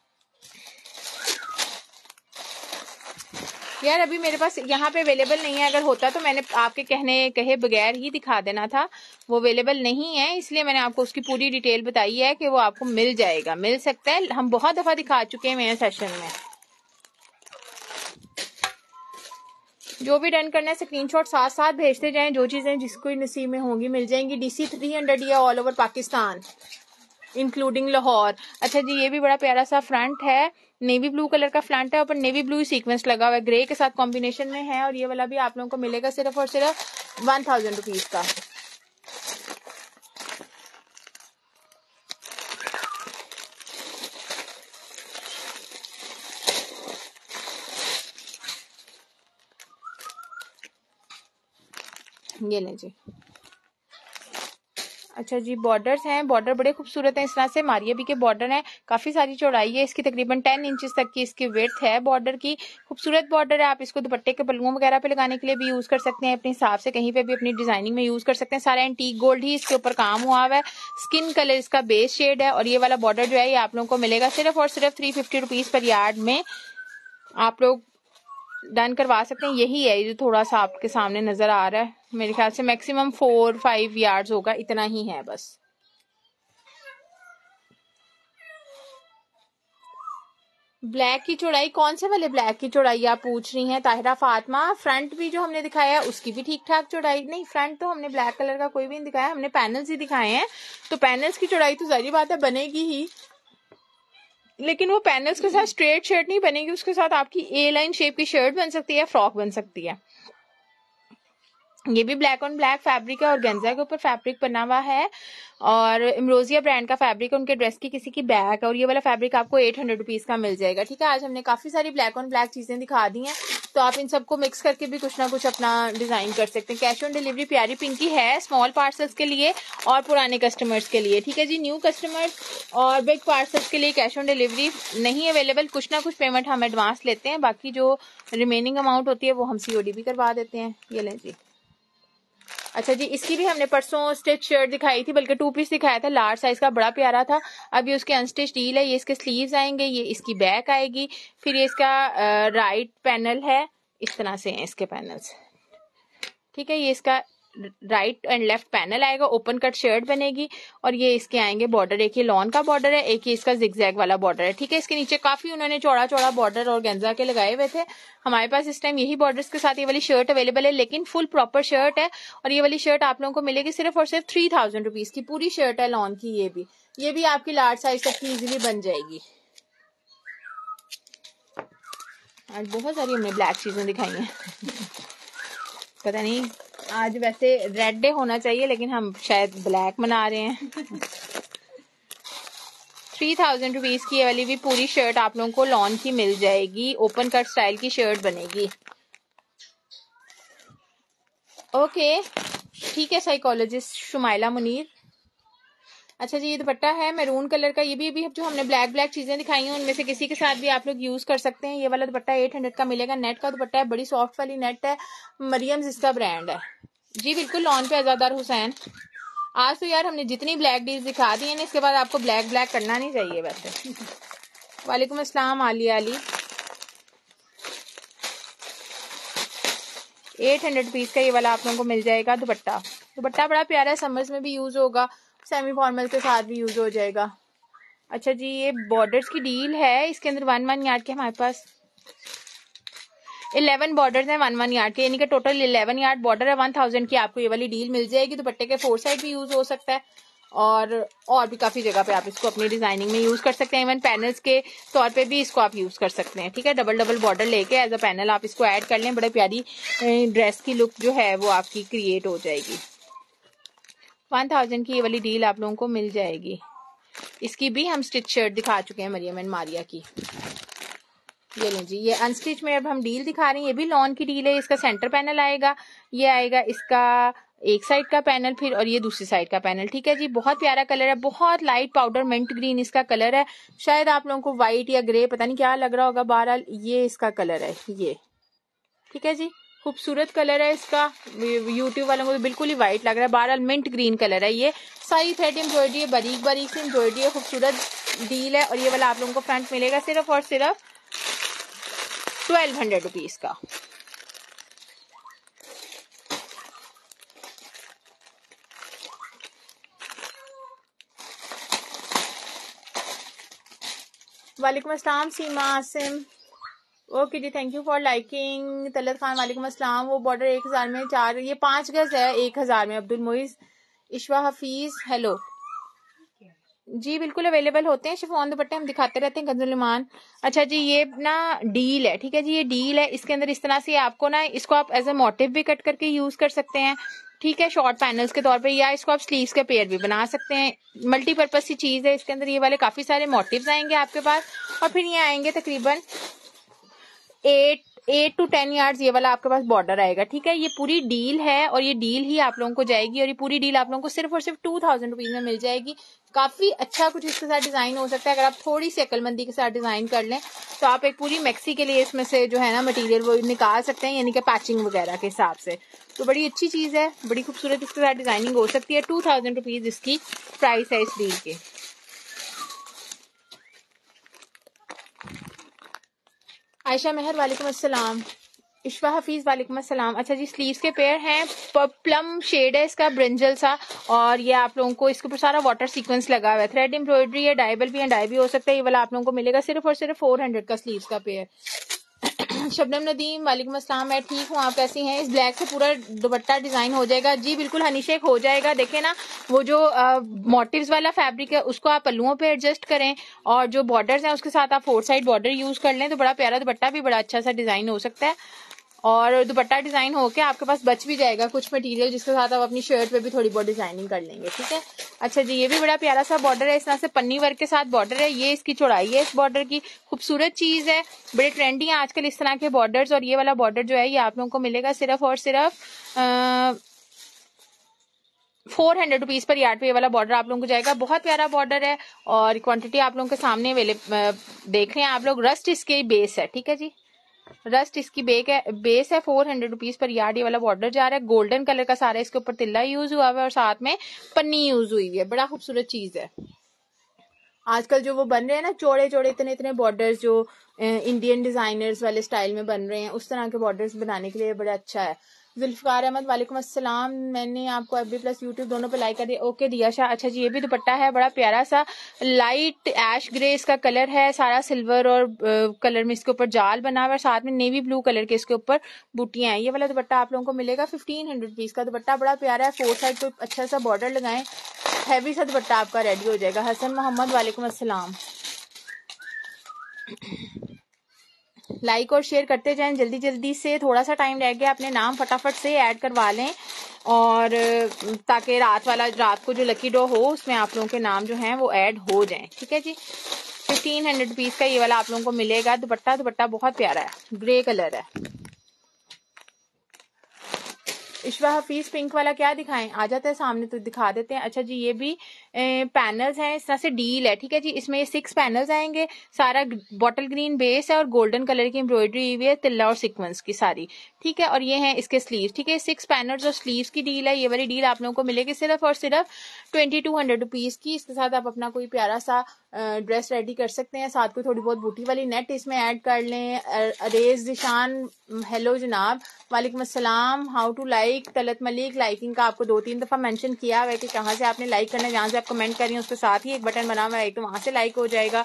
यार अभी मेरे पास यहाँ पे अवेलेबल नहीं है, अगर होता तो मैंने आपके कहने कहे बगैर ही दिखा देना था। वो अवेलेबल नहीं है, इसलिए मैंने आपको उसकी पूरी डिटेल बताई है कि वो आपको मिल जाएगा, मिल सकता है। हम बहुत दफा दिखा चुके हैं मेरे सेशन में। जो भी डन करना है स्क्रीनशॉट साथ साथ भेजते जाएं, जो चीजें जिसको नसीब में होंगी मिल जाएंगी। डीसी थ्री हंड्रेड या all over Pakistan including Lahore. अच्छा जी, ये भी बड़ा प्यारा सा फ्रंट है, नेवी ब्लू कलर का फ्रंट है, ऊपर नेवी ब्लू सीक्वेंस लगा हुआ है, ग्रे के साथ कॉम्बिनेशन में है। और ये वाला भी आप लोगों को मिलेगा सिर्फ और सिर्फ वन थाउजेंड रुपीज का। ये लें जी। अच्छा जी, बॉर्डर्स हैं, बॉर्डर बड़े खूबसूरत हैं। इस तरह से मारिया बी के बॉर्डर हैं, काफी सारी चौड़ाई है इसकी, तकरीबन टेन इंचेस तक की इसकी विड्थ है बॉर्डर की। खूबसूरत बॉर्डर है, आप इसको दुपट्टे के पल्लुओं वगैरह पे लगाने के लिए भी यूज कर सकते हैं, अपने हिसाब से कहीं पे भी अपनी डिजाइनिंग में यूज कर सकते हैं। सारा एंटीक गोल्ड ही इसके ऊपर काम हुआ है, स्किन कलर इसका बेस शेड है। और ये वाला बॉर्डर जो है ये आप लोगों को मिलेगा सिर्फ और सिर्फ three fifty rupees per yard में। आप लोग डन करवा सकते हैं। यही है जो थोड़ा सा आपके सामने नजर आ रहा है, मेरे ख्याल से मैक्सिमम फोर फाइव यार्ड्स होगा, इतना ही है बस। ब्लैक की चौड़ाई, कौन से वाले ब्लैक की चौड़ाई आप पूछ रही हैं ताहिरा फातिमा? फ्रंट भी जो हमने दिखाया है उसकी भी ठीक ठाक चौड़ाई नहीं, फ्रंट तो हमने ब्लैक कलर का कोई भी नहीं दिखाया, हमने पैनल्स ही दिखाए हैं। तो पैनल्स की चौड़ाई तो जाहिर बात है बनेगी ही, लेकिन वो पैनल्स के साथ स्ट्रेट शर्ट नहीं बनेगी, उसके साथ आपकी ए लाइन शेप की शर्ट बन सकती है, फ्रॉक बन सकती है। ये भी ब्लैक ऑन ब्लैक फैब्रिक है और गेंजा के ऊपर फैब्रिक बना हुआ है, और इमरोजिया ब्रांड का फैब्रिक है, उनके ड्रेस की किसी की बैक है। और ये वाला फैब्रिक आपको एट हंड्रेड रुपीज का मिल जाएगा। ठीक है, आज हमने काफी सारी ब्लैक ऑन ब्लैक चीजें दिखा दी हैं, तो आप इन सबको मिक्स करके भी कुछ ना कुछ अपना डिजाइन कर सकते हैं। कैश ऑन डिलीवरी प्यारी पिंकी है स्मॉल पार्सल्स के लिए और पुराने कस्टमर्स के लिए। ठीक है जी, न्यू कस्टमर्स और बिग पार्सल्स के लिए कैश ऑन डिलीवरी नहीं अवेलेबल, कुछ ना कुछ पेमेंट हम एडवांस लेते हैं, बाकी जो रिमेनिंग अमाउंट होती है वो हम सीओडी भी करवा देते हैं। ये लें जी। अच्छा जी, इसकी भी हमने परसों स्टिच शर्ट दिखाई थी, बल्कि टू पीस दिखाया था, लार्ज साइज का, बड़ा प्यारा था। अब ये उसके अनस्टिच डील है, ये इसके स्लीव्स आएंगे, ये इसकी बैक आएगी, फिर ये इसका राइट पैनल है, इस तरह से हैं इसके पैनल्स। ठीक है, ये इसका राइट एंड लेफ्ट पैनल आएगा, ओपन कट शर्ट बनेगी, और ये इसके आएंगे बॉर्डर, एक ये लॉन का बॉर्डर है, एक ये इसका जिगजैग वाला बॉर्डर है। ठीक है, इसके नीचे काफी उन्होंने चौड़ा चौड़ा बॉर्डर और गेंजा के लगाए हुए थे। हमारे पास इस टाइम यही बॉर्डर्स के साथ ये वाली शर्ट अवेलेबल है, लेकिन फुल प्रॉपर शर्ट है, और ये वाली शर्ट आप लोगों को मिलेगी सिर्फ और सिर्फ थ्री थाउजेंड रुपीज की। पूरी शर्ट है लॉन की, ये भी ये भी आपकी लार्ज साइज तक की इजीली बन जाएगी। आज बहुत सारी हमने ब्लैक चीजें दिखाई हैं पता नहीं आज वैसे रेड डे होना चाहिए, लेकिन हम शायद ब्लैक मना रहे हैं। थ्री थाउजेंड रुपीज की ये वाली भी पूरी शर्ट आप लोगों को लॉन की मिल जाएगी, ओपन कट स्टाइल की शर्ट बनेगी। ओके ठीक है, साइकोलॉजिस्ट शुमाइला मुनीर। अच्छा जी, ये दुपट्टा है मैरून कलर का, ये भी अभी जो हमने ब्लैक ब्लैक चीजें दिखाई हैं उनमें से किसी के साथ भी आप लोग यूज कर सकते हैं। ये वाला दुपट्टा एट हंड्रेड का मिलेगा, नेट का दुपट्टा है, बड़ी सॉफ्ट वाली नेट है, मरियम जिसका ब्रांड है जी, बिल्कुल लॉन पे आजादार हुसैन। आज तो यार हमने जितनी ब्लैक डील्स दिखा दी है ना, इसके बाद आपको ब्लैक ब्लैक करना नहीं चाहिए वैसे। वालेकुम अस्सलाम आली आली। एट हंड्रेड रुपीज का ये वाला आप लोगों को मिल जाएगा दुपट्टा। दुपट्टा बड़ा प्यारा है, समर्स में भी यूज होगा, सेमी फॉर्मल के साथ भी यूज हो जाएगा। अच्छा जी, ये बॉर्डर्स की डील है, इसके अंदर वन वन यार्ड के हमारे पास इलेवन बॉर्डर्स हैं, वन वन यार्ड के, यानी कि टोटल इलेवन यार्ड बॉर्डर है। वन थाउजेंड की आपको ये वाली डील मिल जाएगी। दुपट्टे के फोर साइड भी यूज हो सकता है, और और भी काफी जगह पे आप इसको अपनी डिजाइनिंग में यूज कर सकते हैं, इवन पैनल्स के तौर पे भी इसको आप यूज कर सकते हैं। ठीक है, डबल डबल बॉर्डर लेके एज अ पैनल आप इसको ऐड कर लें, बड़े प्यारी ड्रेस की लुक जो है वो आपकी क्रिएट हो जाएगी। वन थाउजेंड की ये वाली डील आप लोगों को मिल जाएगी। इसकी भी हम स्टिच शर्ट दिखा चुके हैं, मरियम एंड मारिया की। ये लें जी, ये अनस्टिच में अब हम डील दिखा रहे हैं। ये भी लॉन की डील है। इसका सेंटर पैनल आएगा, ये आएगा इसका एक साइड का पैनल फिर, और ये दूसरी साइड का पैनल। ठीक है जी, बहुत प्यारा कलर है, बहुत लाइट पाउडर मिंट ग्रीन इसका कलर है। शायद आप लोगों को व्हाइट या ग्रे पता नहीं क्या लग रहा होगा, बहरहाल ये इसका कलर है ये। ठीक है जी, खूबसूरत कलर है इसका। यूट्यूब वालों को तो बिल्कुल ही व्हाइट लग रहा है, बहरहाल मिंट ग्रीन कलर है ये। सारी थ्रेड एम्ब्रॉयडरी है, बारीक बारीक सी एम्ब्रॉयडरी है, खूबसूरत डील है। और ये वाला आप लोगों को फ्रंट मिलेगा सिर्फ और सिर्फ ट्वेल्व हंड्रेड रुपीज का। वालेकुम अस्सलाम Seema Asim, okay ji, thank you for liking. Talat Khan वालेकुम अस्सलाम। वो बॉर्डर एक हजार में चार, ये पांच गज है एक हजार में। अब्दुल मोइज, इशवा हफीज, हेलो जी, बिल्कुल अवेलेबल होते हैं। शिफॉन दुपट्टे हम दिखाते रहते हैं। कंजुलमान, अच्छा जी, ये ना डील है। ठीक है जी, ये डील है। इसके अंदर इस तरह से आपको ना, इसको आप एज ए मोटिव भी कट करके यूज कर सकते हैं। ठीक है, शॉर्ट पैनल्स के तौर पे, या इसको आप स्लीव्स के पेयर भी बना सकते हैं। मल्टीपर्पज की चीज है। इसके अंदर ये वाले काफी सारे मोटिव्स आएंगे आपके पास, और फिर ये आएंगे तकरीबन eight eight to ten yards ये वाला आपके पास बॉर्डर आएगा। ठीक है, ये पूरी डील है, और ये डील ही आप लोगों को जाएगी, और ये पूरी डील आप लोगों को सिर्फ और सिर्फ टू थाउजेंड रुपीज में मिल जाएगी। काफी अच्छा कुछ इसके साथ डिजाइन हो सकता है। अगर आप थोड़ी सी अकलमंदी के साथ डिजाइन कर लें तो आप एक पूरी मैक्सी के लिए इसमें से जो है ना मटेरियल वो निकाल सकते हैं, यानी कि पैचिंग वगैरह के हिसाब से। तो बड़ी अच्छी चीज है, बड़ी खूबसूरत इसके साथ डिजाइनिंग हो सकती है। टू थाउजेंड रुपीज इसकी प्राइस है इस डील की। आयशा मेहर वालेकुम अस्सलाम, इशवा हफीज वालेकुम अस्सलाम। अच्छा जी, स्लीव्स के पेयर हैं, प्लम शेड है इसका, ब्रिंजल सा, और ये आप लोगों को इसके ऊपर सारा वाटर सीक्वेंस लगा हुआ है। थ्रेड एम्ब्रॉयडरी है, डायबल भी है, डाई भी हो सकता है। ये वाला आप लोगों को मिलेगा सिर्फ और सिर्फ फोर हंड्रेड का स्लीव्स का पेयर। शबनम नदीम वालेकुम अस्सलाम, मैं ठीक हूँ, आप कैसी हैं? इस ब्लैक से पूरा दुपट्टा डिजाइन हो जाएगा जी, बिल्कुल हनी शेक हो जाएगा। देखें ना, वो जो मोटिव्स वाला फैब्रिक है उसको आप पल्लुओं पे एडजस्ट करें, और जो बॉर्डर्स हैं उसके साथ आप फोर साइड बॉर्डर यूज कर लें तो बड़ा प्यारा दुपट्टा भी बड़ा अच्छा सा डिजाइन हो सकता है। और दुपट्टा डिजाइन होके आपके पास बच भी जाएगा कुछ मटेरियल, जिसके साथ आप अपनी शर्ट पे भी थोड़ी बहुत डिजाइनिंग कर लेंगे। ठीक है, अच्छा जी, ये भी बड़ा प्यारा सा बॉर्डर है, इस तरह से पन्नी वर्क के साथ बॉर्डर है। ये इसकी चौड़ाई है इस बॉर्डर की, खूबसूरत चीज है, बड़े ट्रेंडी है आजकल इस तरह के बॉर्डर्स। और ये वाला बॉर्डर जो है ये आप लोगों को मिलेगा सिर्फ और सिर्फ four hundred rupees per yard पे। ये वाला बॉर्डर आप लोगों को जाएगा, बहुत प्यारा बॉर्डर है, और क्वांटिटी आप लोगों के सामने अवेलेबल देख रहे हैं आप लोग। रस्ट इसके बेस है। ठीक है जी, रस्ट इसकी बेक है, बेस है। Four hundred rupees per yard ये वाला बॉर्डर जा रहा है। गोल्डन कलर का सारा इसके ऊपर तिल्ला यूज हुआ है, और साथ में पन्नी यूज हुई है। बड़ा खूबसूरत चीज है। आजकल जो वो बन रहे हैं ना चौड़े चौड़े इतने इतने बॉर्डर्स, जो इंडियन डिजाइनर्स वाले स्टाइल में बन रहे हैं, उस तरह के बॉर्डर्स बनाने के लिए बड़ा अच्छा है। जुल्फकार अहमद वालेकुम अस्सलाम, मैंने आपको एफ बी प्लस यूट्यूब दोनों पे लाइक कर दिया, ओके दिया शाह। अच्छा जी, ये भी दुपट्टा है, बड़ा प्यारा सा लाइट ऐश ग्रे इसका कलर है, सारा सिल्वर और कलर में इसके ऊपर जाल बना हुआ है, साथ में नेवी ब्लू कलर के इसके ऊपर बूटियां हैं। ये वाला दुपट्टा आप लोगों को मिलेगा फिफ्टीन हंड्रेड रुपीज का। दुपट्टा बड़ा प्यारा है, फोर साइड को अच्छा सा बॉर्डर लगाएं, हैवी सा दुपट्टा आपका रेडी हो जाएगा। हसन मोहम्मद वालेकुम अस्सलाम, लाइक और शेयर करते जाएं जल्दी जल्दी से, थोड़ा सा टाइम रह गया, अपने नाम फटाफट से ऐड करवा लें, और ताकि रात वाला रात को जो लकी ड्रॉ हो उसमें आप लोगों के नाम जो हैं वो ऐड हो जाएं। ठीक है जी, फिफ्टीन हंड्रेड रुपीज का ये वाला आप लोगों को मिलेगा दुपट्टा। दुपट्टा बहुत प्यारा है, ग्रे कलर है। इशवा हफीज पिंक वाला क्या दिखाएं, आ जाता है सामने तो दिखा देते हैं। अच्छा जी, ये भी ए, पैनल्स हैं, इस तरह से डील है। ठीक है जी, इसमें ये सिक्स पैनल्स आएंगे, सारा बॉटल ग्रीन बेस है, और गोल्डन कलर की एम्ब्रॉयडरी हुई है, तिल्ला और सीक्वेंस की सारी। ठीक है, और ये हैं इसके स्लीव्स। ठीक है, सिक्स पैनल्स और स्लीव्स की डील है। ये वाली डील आप लोगों को मिलेगी सिर्फ और सिर्फ ट्वेंटी टू हंड्रेड रुपीज की। इसके साथ आप अपना कोई प्यारा सा ड्रेस रेडी कर सकते हैं, साथ को थोड़ी बहुत बूटी वाली नेट इसमें ऐड कर लें। अरेज निशान, हेलो जनाब वालेकुम अस्सलाम, how to like. Talat Malik, liking का आपको दो तीन दफा मेंशन किया हुआ है कि कहाँ से आपने लाइक करना है, जहां से आप कमेंट कर रही हैं उसके साथ ही एक बटन बना हुआ है, तो वहां से लाइक हो जाएगा।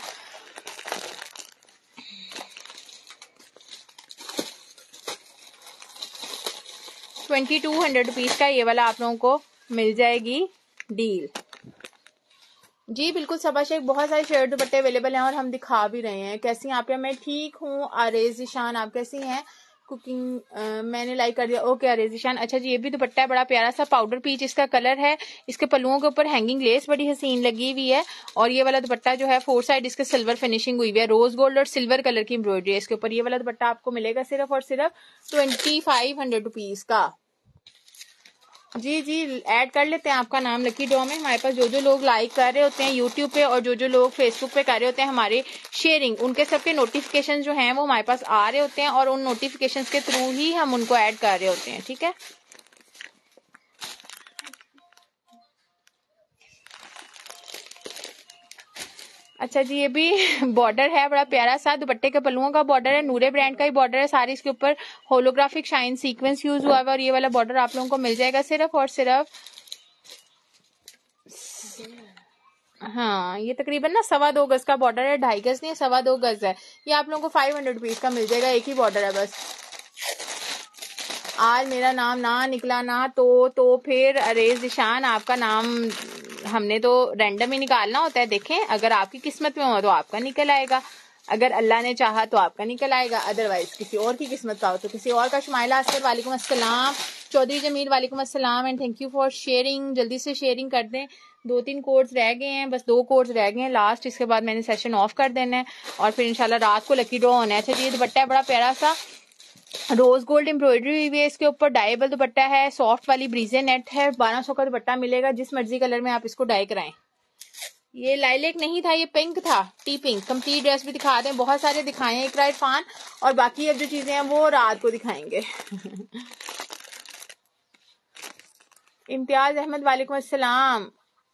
ट्वेंटी टू हंड्रेड रुपीज का ये वाला आप लोगों को मिल जाएगी डील जी। बिल्कुल सबा शेख, बहुत सारे शर्ट दुपट्टे अवेलेबल हैं और हम दिखा भी रहे हैं। कैसी हैं आप? मैं ठीक हूँ। आरेज ईशान, आप कैसी हैं? कुकिंग uh, मैंने लाइक कर दिया। ओके अरेजिशान। अच्छा जी, ये भी दुपट्टा है, बड़ा प्यारा सा पाउडर पीच इसका कलर है। इसके पल्लुओं के ऊपर हैंगिंग लेस बड़ी हसीन लगी हुई है, और ये वाला दुपट्टा जो है फोर साइड इसके सिल्वर फिनिशिंग हुई हुई है, रोज गोल्ड और सिल्वर कलर की एम्ब्रॉयडरी है इसके ऊपर। ये वाला दुपट्टा आपको मिलेगा सिर्फ और सिर्फ ट्वेंटी फाइव हंड्रेड रुपीज का। जी जी, ऐड कर लेते हैं आपका नाम लकी ड्रॉ में। हमारे पास जो जो लोग लाइक कर रहे होते हैं यूट्यूब पे और जो जो लोग फेसबुक पे कर रहे होते हैं हमारे शेयरिंग, उनके सबके नोटिफिकेशन जो हैं वो हमारे पास आ रहे होते हैं, और उन नोटिफिकेशन के थ्रू ही हम उनको ऐड कर रहे होते हैं। ठीक है। अच्छा जी, ये भी बॉर्डर है बड़ा प्यारा सा, दुपट्टे के पल्लुओं का बॉर्डर है, नूरे ब्रांड का ही बॉर्डर है, सारी इसके ऊपर होलोग्राफिक शाइन सीक्वेंस यूज हुआ है, और ये वाला बॉर्डर आप लोगों को मिल जाएगा सिर्फ और सिर्फ, हाँ ये तकरीबन ना सवा दो गज का बॉर्डर है, ढाई गज नहीं है, सवा दो गज है। ये आप लोगों को फाइव हंड्रेड रुपीज का मिल जाएगा, एक ही बॉर्डर है बस। आज मेरा नाम ना निकला ना तो तो फिर अरेज निशान आपका नाम हमने तो रैंडम ही निकालना होता है। देखें, अगर आपकी किस्मत में हो तो आपका निकल आएगा, अगर अल्लाह ने चाहा तो आपका निकल आएगा, अदरवाइज किसी और की किस्मत का हो तो किसी और का। शुमाइला अस्कर वालेकुम अस्सलाम, चौधरी जमील वालेकुम अस्सलाम and thank you for sharing. जल्दी से शेयरिंग कर दें, दो तीन कोड्स रह गए हैं, बस दो कोड्स रह गए हैं लास्ट, इसके बाद मैंने सेशन ऑफ कर देना है और फिर इंशाल्लाह रात को लकी ड्रॉ होना है। अच्छा ये दुपट्टा है बड़ा प्यारा सा, रोज गोल्ड एम्ब्रॉयडरी हुई है इसके ऊपर, डाइबल दुपट्टा है, सॉफ्ट वाली ब्रीजे नेट है, बारह सौ का दुपट्टा मिलेगा, जिस मर्जी कलर में आप इसको डाई कराएं। ये लाइलेक नहीं था, ये पिंक था, टी पिंक। कंप्लीट ड्रेस भी दिखा दें, बहुत सारे दिखाए हैं इकरा इरफान, और बाकी अब जो चीजें हैं वो रात को दिखाएंगे। इम्तियाज अहमद वालेकुम अस्सलाम।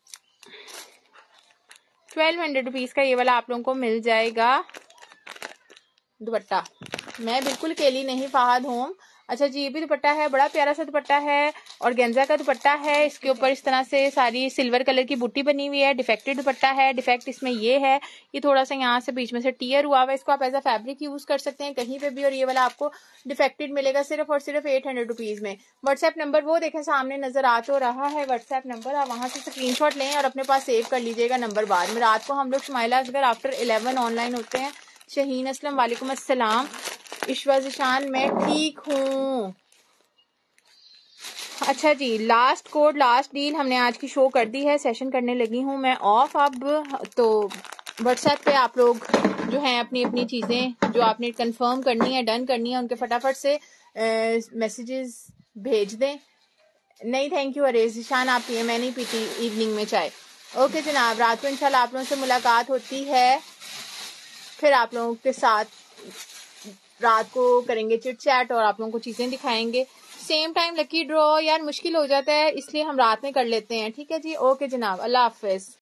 ट्वेल्व हंड्रेड रुपीज का ये वाला आप लोगों को मिल जाएगा दुपट्टा। मैं बिल्कुल अकेली नहीं, फहाद होम। अच्छा जी, ये भी दुपट्टा है, बड़ा प्यारा सा दुपट्टा है, और गेंजा का दुपट्टा है, इसके ऊपर इस तरह से सारी सिल्वर कलर की बूटी बनी हुई है, डिफेक्टेड दुपट्टा है। डिफेक्ट इसमें ये है, ये थोड़ा सा यहाँ से बीच में से टीयर हुआ हुआ है, इसको आप एज अ फैब्रिक यूज कर सकते हैं कहीं पे भी, और ये वाला आपको डिफेक्टेड मिलेगा सिर्फ और सिर्फ एट हंड्रेड रुपीज में। व्हाट्सएप नंबर वो देखें सामने नजर आ तो रहा है, व्हाट्सएप नंबर, आप वहां से स्क्रीनशॉट लें और अपने पास सेव कर लीजिएगा नंबर। बाद में रात को हम लोग Shumaila Asghar after eleven online होते हैं। शहीन असलम वालेकुम अस्सलाम। इश्वा जिशान मैं ठीक हूँ। अच्छा जी, लास्ट कोड लास्ट डील हमने आज की शो कर दी है, सेशन करने लगी हूँ मैं ऑफ अब। तो व्हाट्सएप पे आप लोग जो हैं अपनी अपनी चीजें जो आपने कंफर्म करनी है, डन करनी है, उनके फटाफट से मैसेजेस भेज दें। नहीं थैंक यू अरेज जिशान, आप पिए, मैं नहीं पीती इवनिंग में चाय। ओके जनाब, रात को इंशाल्लाह आप लोगों से मुलाकात होती है, फिर आप लोगों के साथ रात को करेंगे चिट चैट और आप लोगों को चीजें दिखाएंगे। सेम टाइम लकी ड्रॉ यार मुश्किल हो जाता है, इसलिए हम रात में कर लेते हैं। ठीक है जी, ओके जनाब, अल्लाह हाफिज।